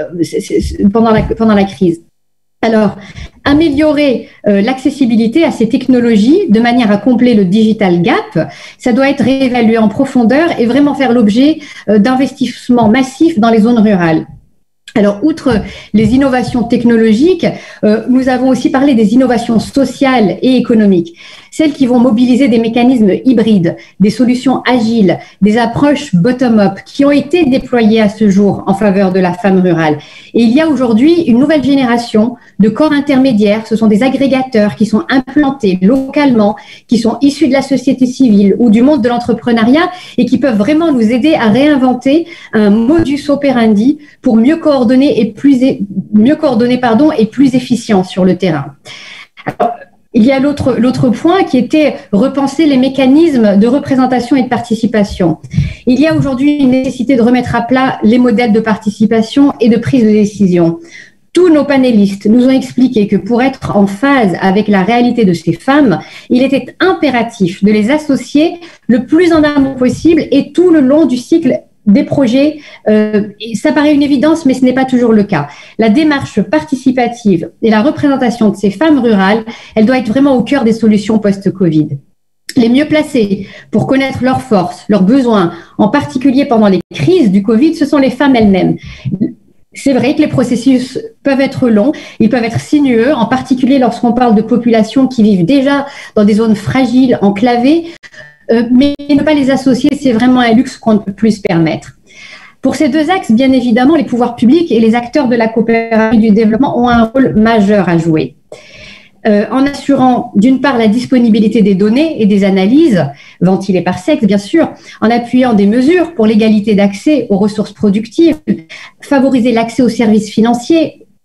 euh, pendant, la, pendant la crise. Alors, améliorer euh, l'accessibilité à ces technologies de manière à combler le digital gap, ça doit être réévalué en profondeur et vraiment faire l'objet euh, d'investissements massifs dans les zones rurales. Alors, outre les innovations technologiques, euh, nous avons aussi parlé des innovations sociales et économiques, celles qui vont mobiliser des mécanismes hybrides, des solutions agiles, des approches bottom-up qui ont été déployées à ce jour en faveur de la femme rurale. Et il y a aujourd'hui une nouvelle génération de corps intermédiaires, ce sont des agrégateurs qui sont implantés localement, qui sont issus de la société civile ou du monde de l'entrepreneuriat et qui peuvent vraiment nous aider à réinventer un modus operandi pour mieux coordonner et plus, mieux coordonner, pardon, et plus efficient sur le terrain. Alors, il y a l'autre, l'autre point qui était repenser les mécanismes de représentation et de participation. Il y a aujourd'hui une nécessité de remettre à plat les modèles de participation et de prise de décision. Tous nos panélistes nous ont expliqué que pour être en phase avec la réalité de ces femmes, il était impératif de les associer le plus en amont possible et tout le long du cycle des projets. Euh, ça paraît une évidence, mais ce n'est pas toujours le cas. La démarche participative et la représentation de ces femmes rurales, elle doit être vraiment au cœur des solutions post-Covid. Les mieux placées pour connaître leurs forces, leurs besoins, en particulier pendant les crises du Covid, ce sont les femmes elles-mêmes. C'est vrai que les processus peuvent être longs, ils peuvent être sinueux, en particulier lorsqu'on parle de populations qui vivent déjà dans des zones fragiles, enclavées, euh, mais ne pas les associer, c'est vraiment un luxe qu'on ne peut plus se permettre. Pour ces deux axes, bien évidemment, les pouvoirs publics et les acteurs de la coopération et du développement ont un rôle majeur à jouer. Euh, en assurant d'une part la disponibilité des données et des analyses, ventilées par sexe bien sûr, en appuyant des mesures pour l'égalité d'accès aux ressources productives, favoriser l'accès aux services financiers,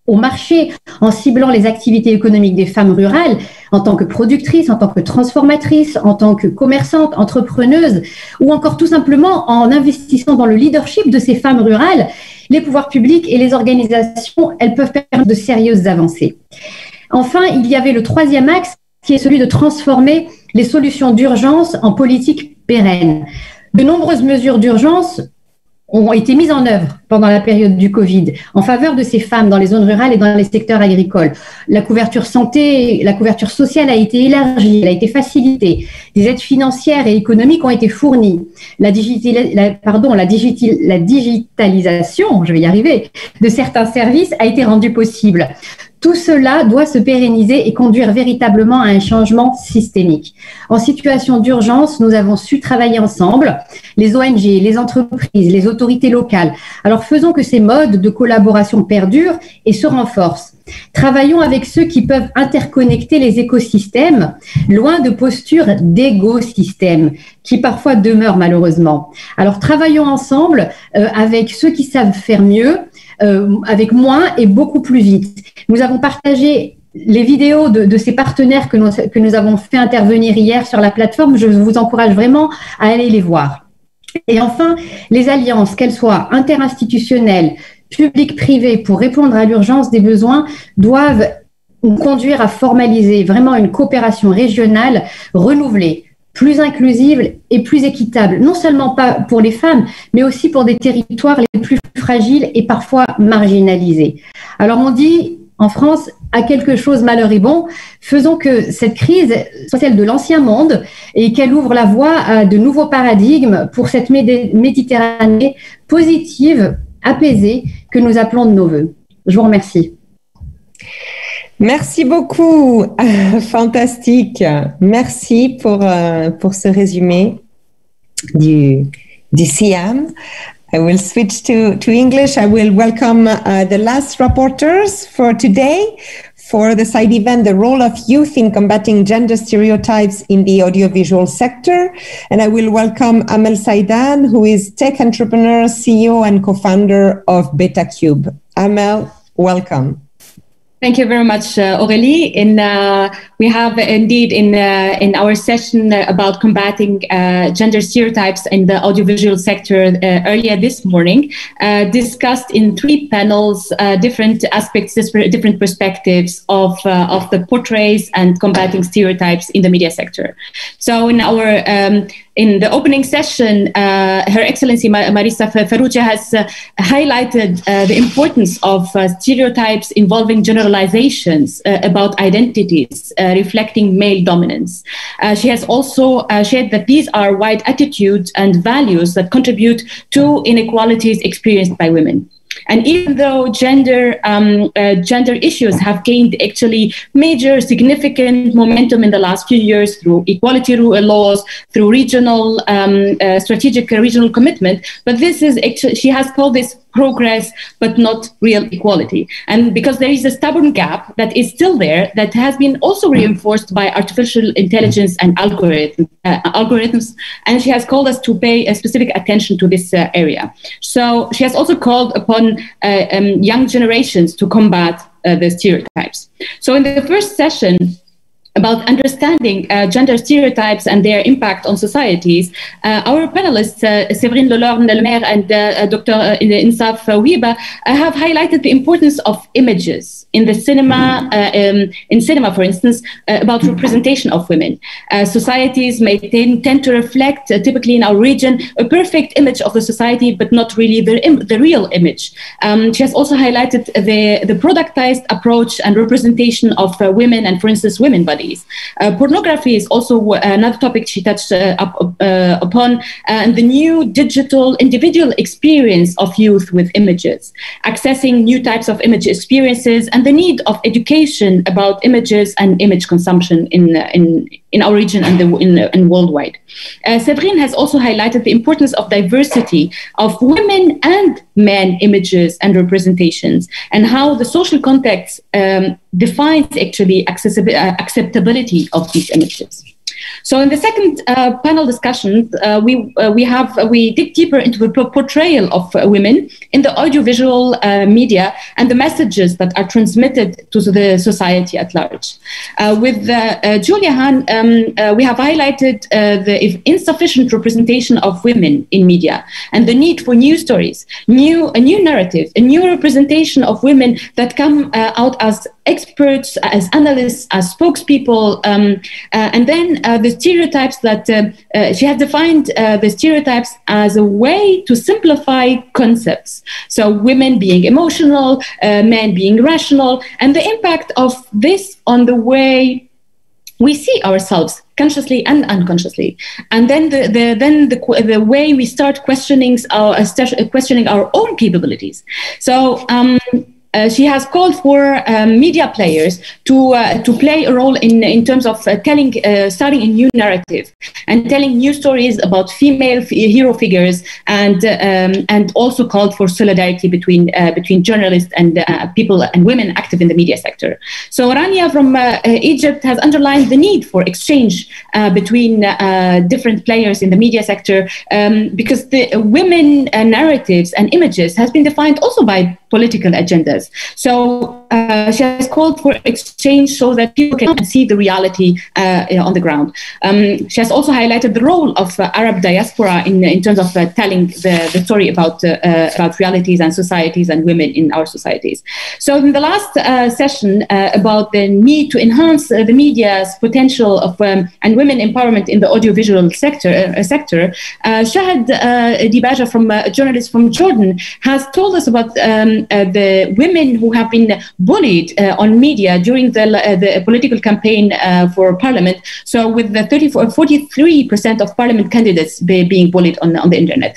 au marché en ciblant les activités économiques des femmes rurales en tant que productrices, en tant que transformatrices, en tant que commerçantes, entrepreneuses, ou encore tout simplement en investissant dans le leadership de ces femmes rurales, les pouvoirs publics et les organisations, elles peuvent permettre de sérieuses avancées. Enfin, il y avait le troisième axe qui est celui de transformer les solutions d'urgence en politiques pérennes. De nombreuses mesures d'urgence ont été mises en œuvre pendant la période du Covid en faveur de ces femmes dans les zones rurales et dans les secteurs agricoles. La couverture santé, la couverture sociale a été élargie, elle a été facilitée. Des aides financières et économiques ont été fournies. La, digitali- la, pardon, la, digiti- la digitalisation, je vais y arriver, de certains services a été rendue possible. Tout cela doit se pérenniser et conduire véritablement à un changement systémique. En situation d'urgence, nous avons su travailler ensemble, les O N G, les entreprises, les autorités locales. Alors faisons que ces modes de collaboration perdurent et se renforcent. Travaillons avec ceux qui peuvent interconnecter les écosystèmes, loin de postures d'écosystèmes qui parfois demeurent malheureusement. Alors travaillons ensemble euh, avec ceux qui savent faire mieux, euh, avec moins et beaucoup plus vite. Nous avons partagé les vidéos de, de ces partenaires que nous, que nous avons fait intervenir hier sur la plateforme. Je vous encourage vraiment à aller les voir. Et enfin, les alliances, qu'elles soient interinstitutionnelles, publiques-privées, pour répondre à l'urgence des besoins, doivent nous conduire à formaliser vraiment une coopération régionale renouvelée, plus inclusive et plus équitable, non seulement pas pour les femmes, mais aussi pour des territoires les plus fragiles et parfois marginalisés. Alors on dit en France, à quelque chose malheur est bon, faisons que cette crise soit celle de l'ancien monde et qu'elle ouvre la voie à de nouveaux paradigmes pour cette Méditerranée positive, apaisée, que nous appelons de nos voeux. Je vous remercie. Merci beaucoup, fantastique. Merci pour, uh, pour ce résumé du, du C I A M. I will switch to, to English. I will welcome uh, the last rapporteurs for today for the side event, the role of youth in combating gender stereotypes in the audiovisual sector. And I will welcome Amel Saidan, who is tech entrepreneur, C E O and co-founder of BetaCube. Amel, welcome. Thank you very much, uh, Aurélie. In, uh, we have indeed in, uh, in our session about combating uh, gender stereotypes in the audiovisual sector uh, earlier this morning, uh, discussed in three panels uh, different aspects, different perspectives of, uh, of the portraits and combating stereotypes in the media sector. So in our um, in the opening session, uh, Her Excellency Marisa Farrugia has uh, highlighted uh, the importance of uh, stereotypes involving generalizations uh, about identities uh, reflecting male dominance. Uh, she has also uh, shared that these are white attitudes and values that contribute to inequalities experienced by women. And even though gender um, uh, gender issues have gained actually major significant momentum in the last few years through equality laws, through regional um, uh, strategic regional commitment, but this is actually, she has called this progress, but not real equality. And because there is a stubborn gap that is still there, that has been also reinforced by artificial intelligence and algorithm, uh, algorithms, and she has called us to pay a specific attention to this uh, area. So she has also called upon uh, um, young generations to combat uh, the stereotypes. So in the first session, about understanding uh, gender stereotypes and their impact on societies, uh, our panelists, uh, Séverine Lelorme and uh, Doctor Insaf Wiba, uh, have highlighted the importance of images in the cinema, uh, um, in cinema, for instance, uh, about representation of women. Uh, societies may tend, tend to reflect, uh, typically in our region, a perfect image of the society, but not really the, im the real image. Um, she has also highlighted the, the productized approach and representation of uh, women and, for instance, women bodies. Uh, pornography is also another topic she touched uh, up, uh, upon, uh, and the new digital individual experience of youth with images, accessing new types of image experiences, and the need of education about images and image consumption in, uh, in, in our region and, the, in, uh, and worldwide. Uh, Séverine has also highlighted the importance of diversity of women and men images and representations, and how the social context um, defines actually accessibility, uh, acceptability of these images. So in the second uh, panel discussion, uh, we uh, we have uh, we dig deeper into the portrayal of uh, women in the audiovisual uh, media and the messages that are transmitted to the society at large. Uh, with uh, uh, Julia Hahn, um, uh, we have highlighted uh, the insufficient representation of women in media and the need for new stories, new a new narrative, a new representation of women that come uh, out as experts, as analysts, as spokespeople, um, uh, and then uh, the stereotypes that uh, uh, she has defined uh, the stereotypes as a way to simplify concepts. So women being emotional, uh, men being rational, and the impact of this on the way we see ourselves consciously and unconsciously, and then the, the then the the way we start questioning our questioning our own capabilities. So. Um, Uh, she has called for um, media players to uh, to play a role in in terms of uh, telling, uh, starting a new narrative and telling new stories about female f- hero figures, and um, and also called for solidarity between uh, between journalists and uh, people and women active in the media sector. So Rania from uh, Egypt has underlined the need for exchange uh, between uh, different players in the media sector, um, because the women uh, narratives and images has been defined also by political agendas. So uh, she has called for exchange so that people can see the reality uh, on the ground. Um, she has also highlighted the role of uh, Arab diaspora in, in terms of uh, telling the, the story about, uh, uh, about realities and societies and women in our societies. So in the last uh, session uh, about the need to enhance uh, the media's potential of um, and women empowerment in the audiovisual sector, uh, sector uh, Shahad uh, Dibaja, from uh, a journalist from Jordan, has told us about um, uh, the women who have been bullied uh, on media during the, uh, the political campaign uh, for parliament. So with the thirty-four, forty-three percent of parliament candidates be, being bullied on, on the internet,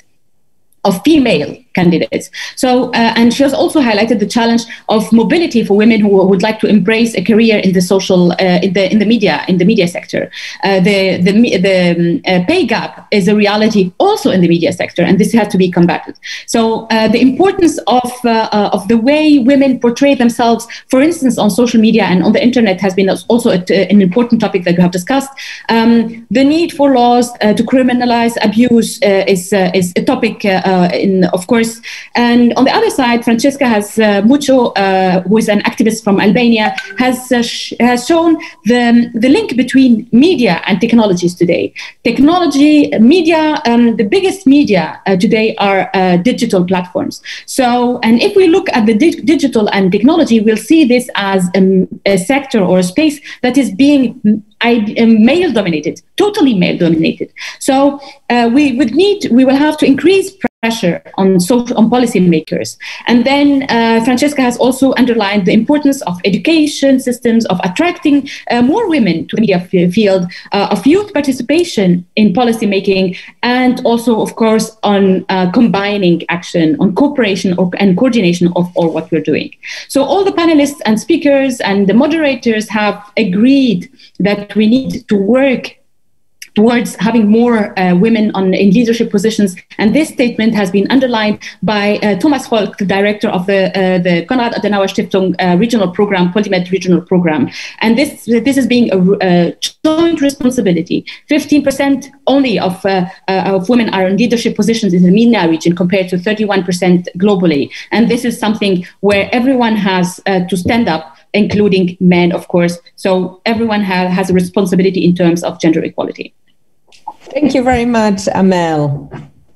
of female candidates. So, uh, and she has also highlighted the challenge of mobility for women who would like to embrace a career in the social, uh, in the in the media, in the media sector. Uh, the the the um, uh, pay gap is a reality also in the media sector, and this has to be combated. So, uh, the importance of uh, uh, of the way women portray themselves, for instance, on social media and on the internet, has been also a, an important topic that we have discussed. Um, the need for laws uh, to criminalize abuse uh, is uh, is a topic, uh, in of course. And on the other side, Francesca has uh, Mucho, uh, who is an activist from Albania, has uh, sh- has shown the the link between media and technologies today. Technology, media, um, the biggest media uh, today are uh, digital platforms. So, and if we look at the di- digital and technology, we'll see this as um, a sector or a space that is being I, uh, male dominated, totally male dominated. So uh, we would need, we will have to increase pressure on social, on policymakers. And then uh, Francesca has also underlined the importance of education systems, of attracting uh, more women to the media f- field, uh, of youth participation in policymaking, and also, of course, on uh, combining action, on cooperation or, and coordination of all what we're doing. So all the panelists and speakers and the moderators have agreed that we need to work towards having more uh, women on, in leadership positions. And this statement has been underlined by uh, Thomas Volk, the director of the, uh, the Konrad Adenauer Stiftung uh, regional program, Polymed regional program. And this, this is being a, a joint responsibility. fifteen percent only of, uh, uh, of women are in leadership positions in the MENA region compared to thirty-one percent globally. And this is something where everyone has uh, to stand up, including men, of course. So everyone ha- has a responsibility in terms of gender equality. Thank you very much, Amel.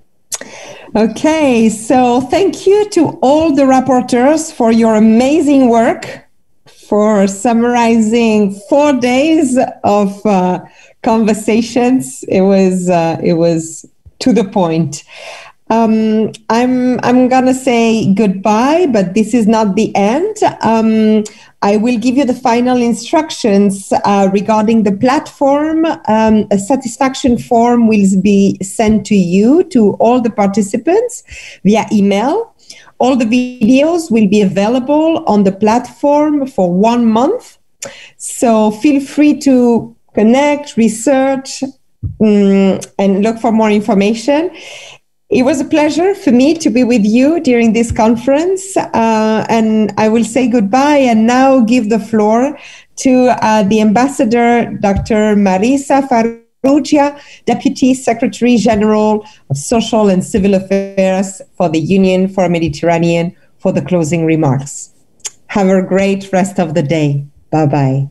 Okay, so thank you to all the rapporteurs for your amazing work, for summarizing four days of uh, conversations. It was uh, it was to the point. Um, I'm I'm gonna say goodbye, but this is not the end. Um, I will give you the final instructions uh, regarding the platform. Um, a satisfaction form will be sent to you, to all the participants, via email. All the videos will be available on the platform for one month. So feel free to connect, research, um, and look for more information. It was a pleasure for me to be with you during this conference, uh, and I will say goodbye and now give the floor to uh, the Ambassador, Doctor Marisa Farrugia, Deputy Secretary General of Social and Civil Affairs for the Union for Mediterranean, for the closing remarks. Have a great rest of the day. Bye-bye.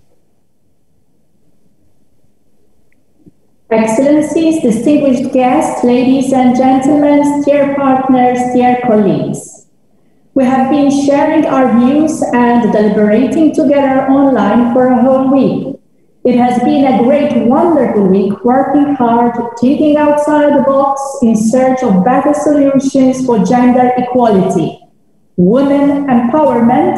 Excellencies, distinguished guests, ladies and gentlemen, dear partners, dear colleagues. We have been sharing our views and deliberating together online for a whole week. It has been a great, wonderful week, working hard, thinking outside the box in search of better solutions for gender equality, women empowerment,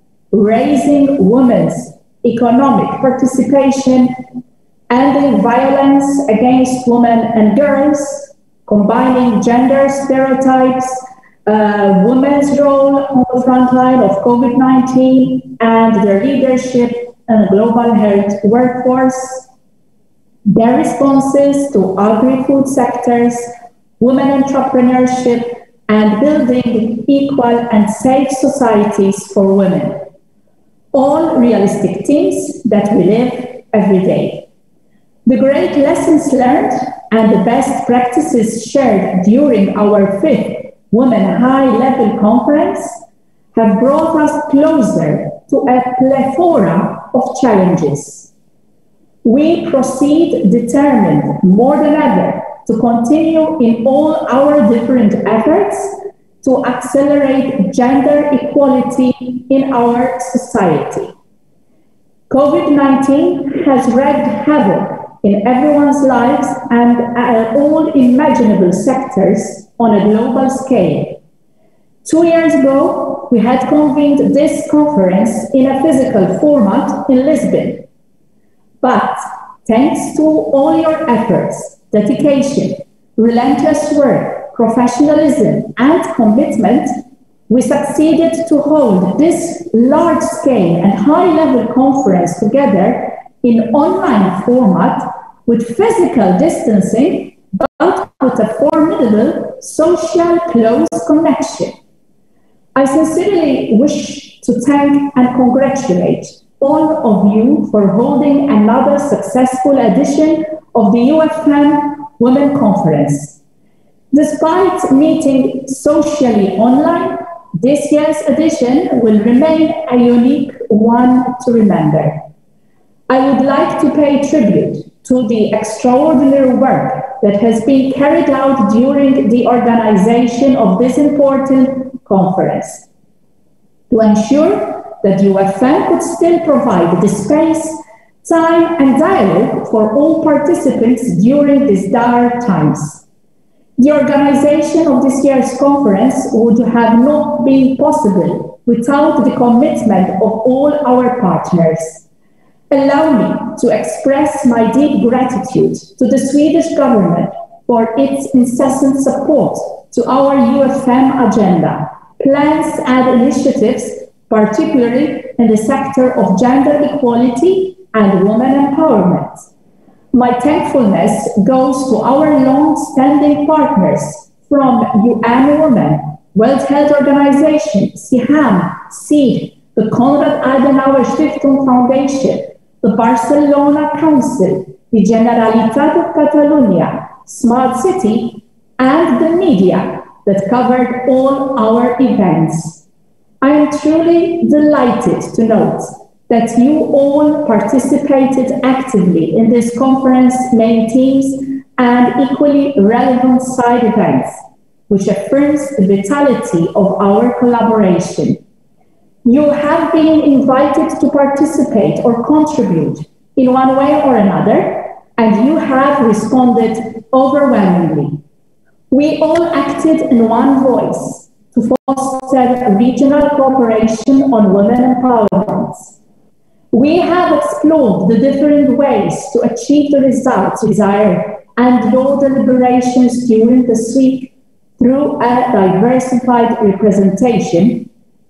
raising women's economic participation, ending violence against women and girls, combining gender stereotypes, uh, women's role on the front line of COVID nineteen, and their leadership in the global health workforce, their responses to agri-food sectors, women entrepreneurship, and building equal and safe societies for women. All realistic themes that we live every day. The great lessons learned and the best practices shared during our fifth Women High-Level Conference have brought us closer to a plethora of challenges. We proceed determined more than ever to continue in all our different efforts to accelerate gender equality in our society. COVID nineteen has wreaked havoc in everyone's lives and at all imaginable sectors on a global scale. Two years ago, we had convened this conference in a physical format in Lisbon. But thanks to all your efforts, dedication, relentless work, professionalism, and commitment, we succeeded to hold this large-scale and high-level conference together in online format with physical distancing, but with a formidable social close connection. I sincerely wish to thank and congratulate all of you for holding another successful edition of the U F M Women Conference. Despite meeting socially online, this year's edition will remain a unique one to remember. I would like to pay tribute to the extraordinary work that has been carried out during the organization of this important conference to ensure that U F M could still provide the space, time, and dialogue for all participants during these dire times. The organization of this year's conference would have not been possible without the commitment of all our partners. Allow me to express my deep gratitude to the Swedish government for its incessant support to our U F M agenda, plans and initiatives, particularly in the sector of gender equality and women empowerment. My thankfulness goes to our long-standing partners from U N Women, World Health Organization, SIHAM, SEED, the Konrad Adenauer Stiftung Foundation, the Barcelona Council, the Generalitat of Catalonia, Smart City, and the media that covered all our events. I am truly delighted to note that you all participated actively in this conference main themes and equally relevant side events, which affirms the vitality of our collaboration. You have been invited to participate or contribute in one way or another, and you have responded overwhelmingly. We all acted in one voice to foster regional cooperation on women empowerment. We have explored the different ways to achieve the results desired and your deliberations during this week through a diversified representation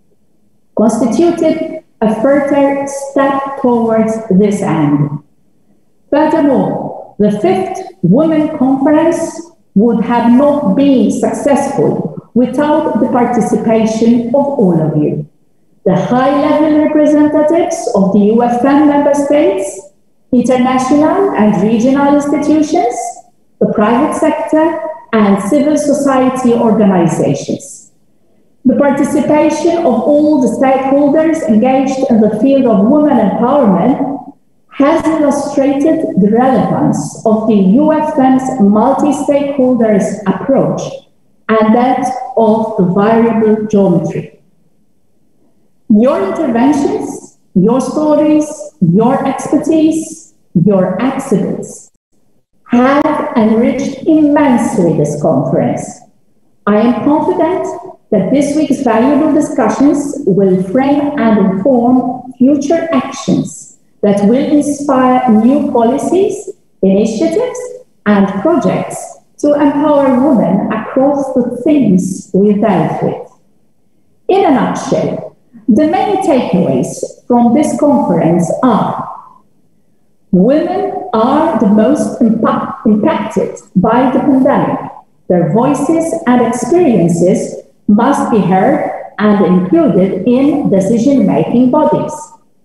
constituted a further step towards this end. Furthermore, the fifth Women Conference would have not been successful without the participation of all of you, the high-level representatives of the U F M member states, international and regional institutions, the private sector, and civil society organizations. The participation of all the stakeholders engaged in the field of women empowerment has illustrated the relevance of the U F M's multi-stakeholders approach and that of the variable geometry. Your interventions, your stories, your expertise, your accidents have enriched immensely this conference. I am confident that this week's valuable discussions will frame and inform future actions that will inspire new policies, initiatives, and projects to empower women across the themes we dealt with. In a nutshell, the main takeaways from this conference are: women are the most impact, impacted by the pandemic. Their voices and experiences must be heard and included in decision-making bodies.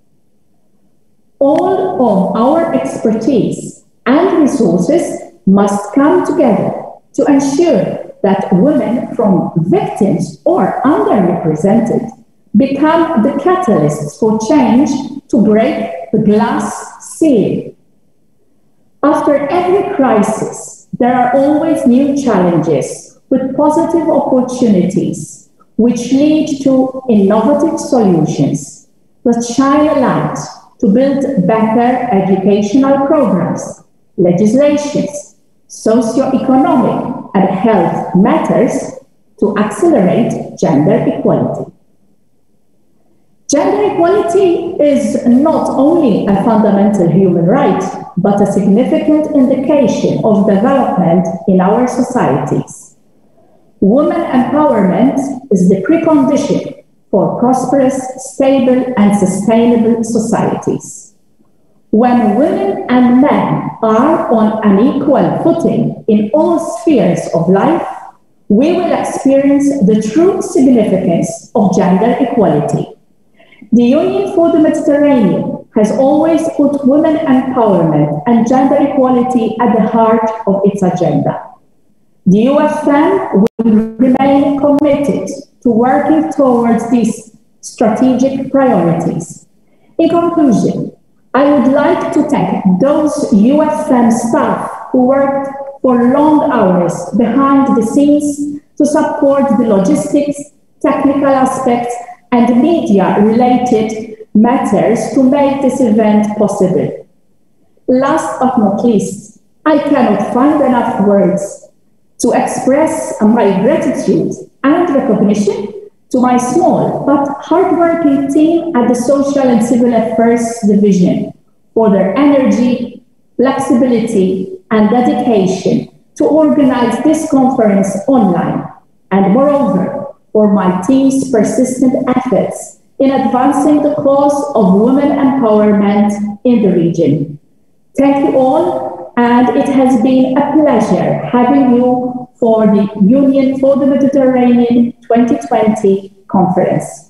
All of our expertise and resources must come together to ensure that women from victims or underrepresented become the catalysts for change to break the glass ceiling. After every crisis, there are always new challenges with positive opportunities, which lead to innovative solutions that shine a light to build better educational programs, legislations, socio-economic and health matters to accelerate gender equality. Gender equality is not only a fundamental human right, but a significant indication of development in our societies. Women empowerment is the precondition for prosperous, stable, and sustainable societies. When women and men are on an equal footing in all spheres of life, we will experience the true significance of gender equality. The Union for the Mediterranean has always put women empowerment and gender equality at the heart of its agenda. The U F M will remain committed to working towards these strategic priorities. In conclusion, I would like to thank those U F M staff who worked for long hours behind the scenes to support the logistics, technical aspects, and media-related matters to make this event possible. Last but not least, I cannot find enough words to express my gratitude and recognition to my small but hardworking team at the Social and Civil Affairs Division for their energy, flexibility, and dedication to organize this conference online, and moreover, for my team's persistent efforts in advancing the cause of women empowerment in the region. Thank you all, and it has been a pleasure having you for the Union for the Mediterranean twenty twenty conference.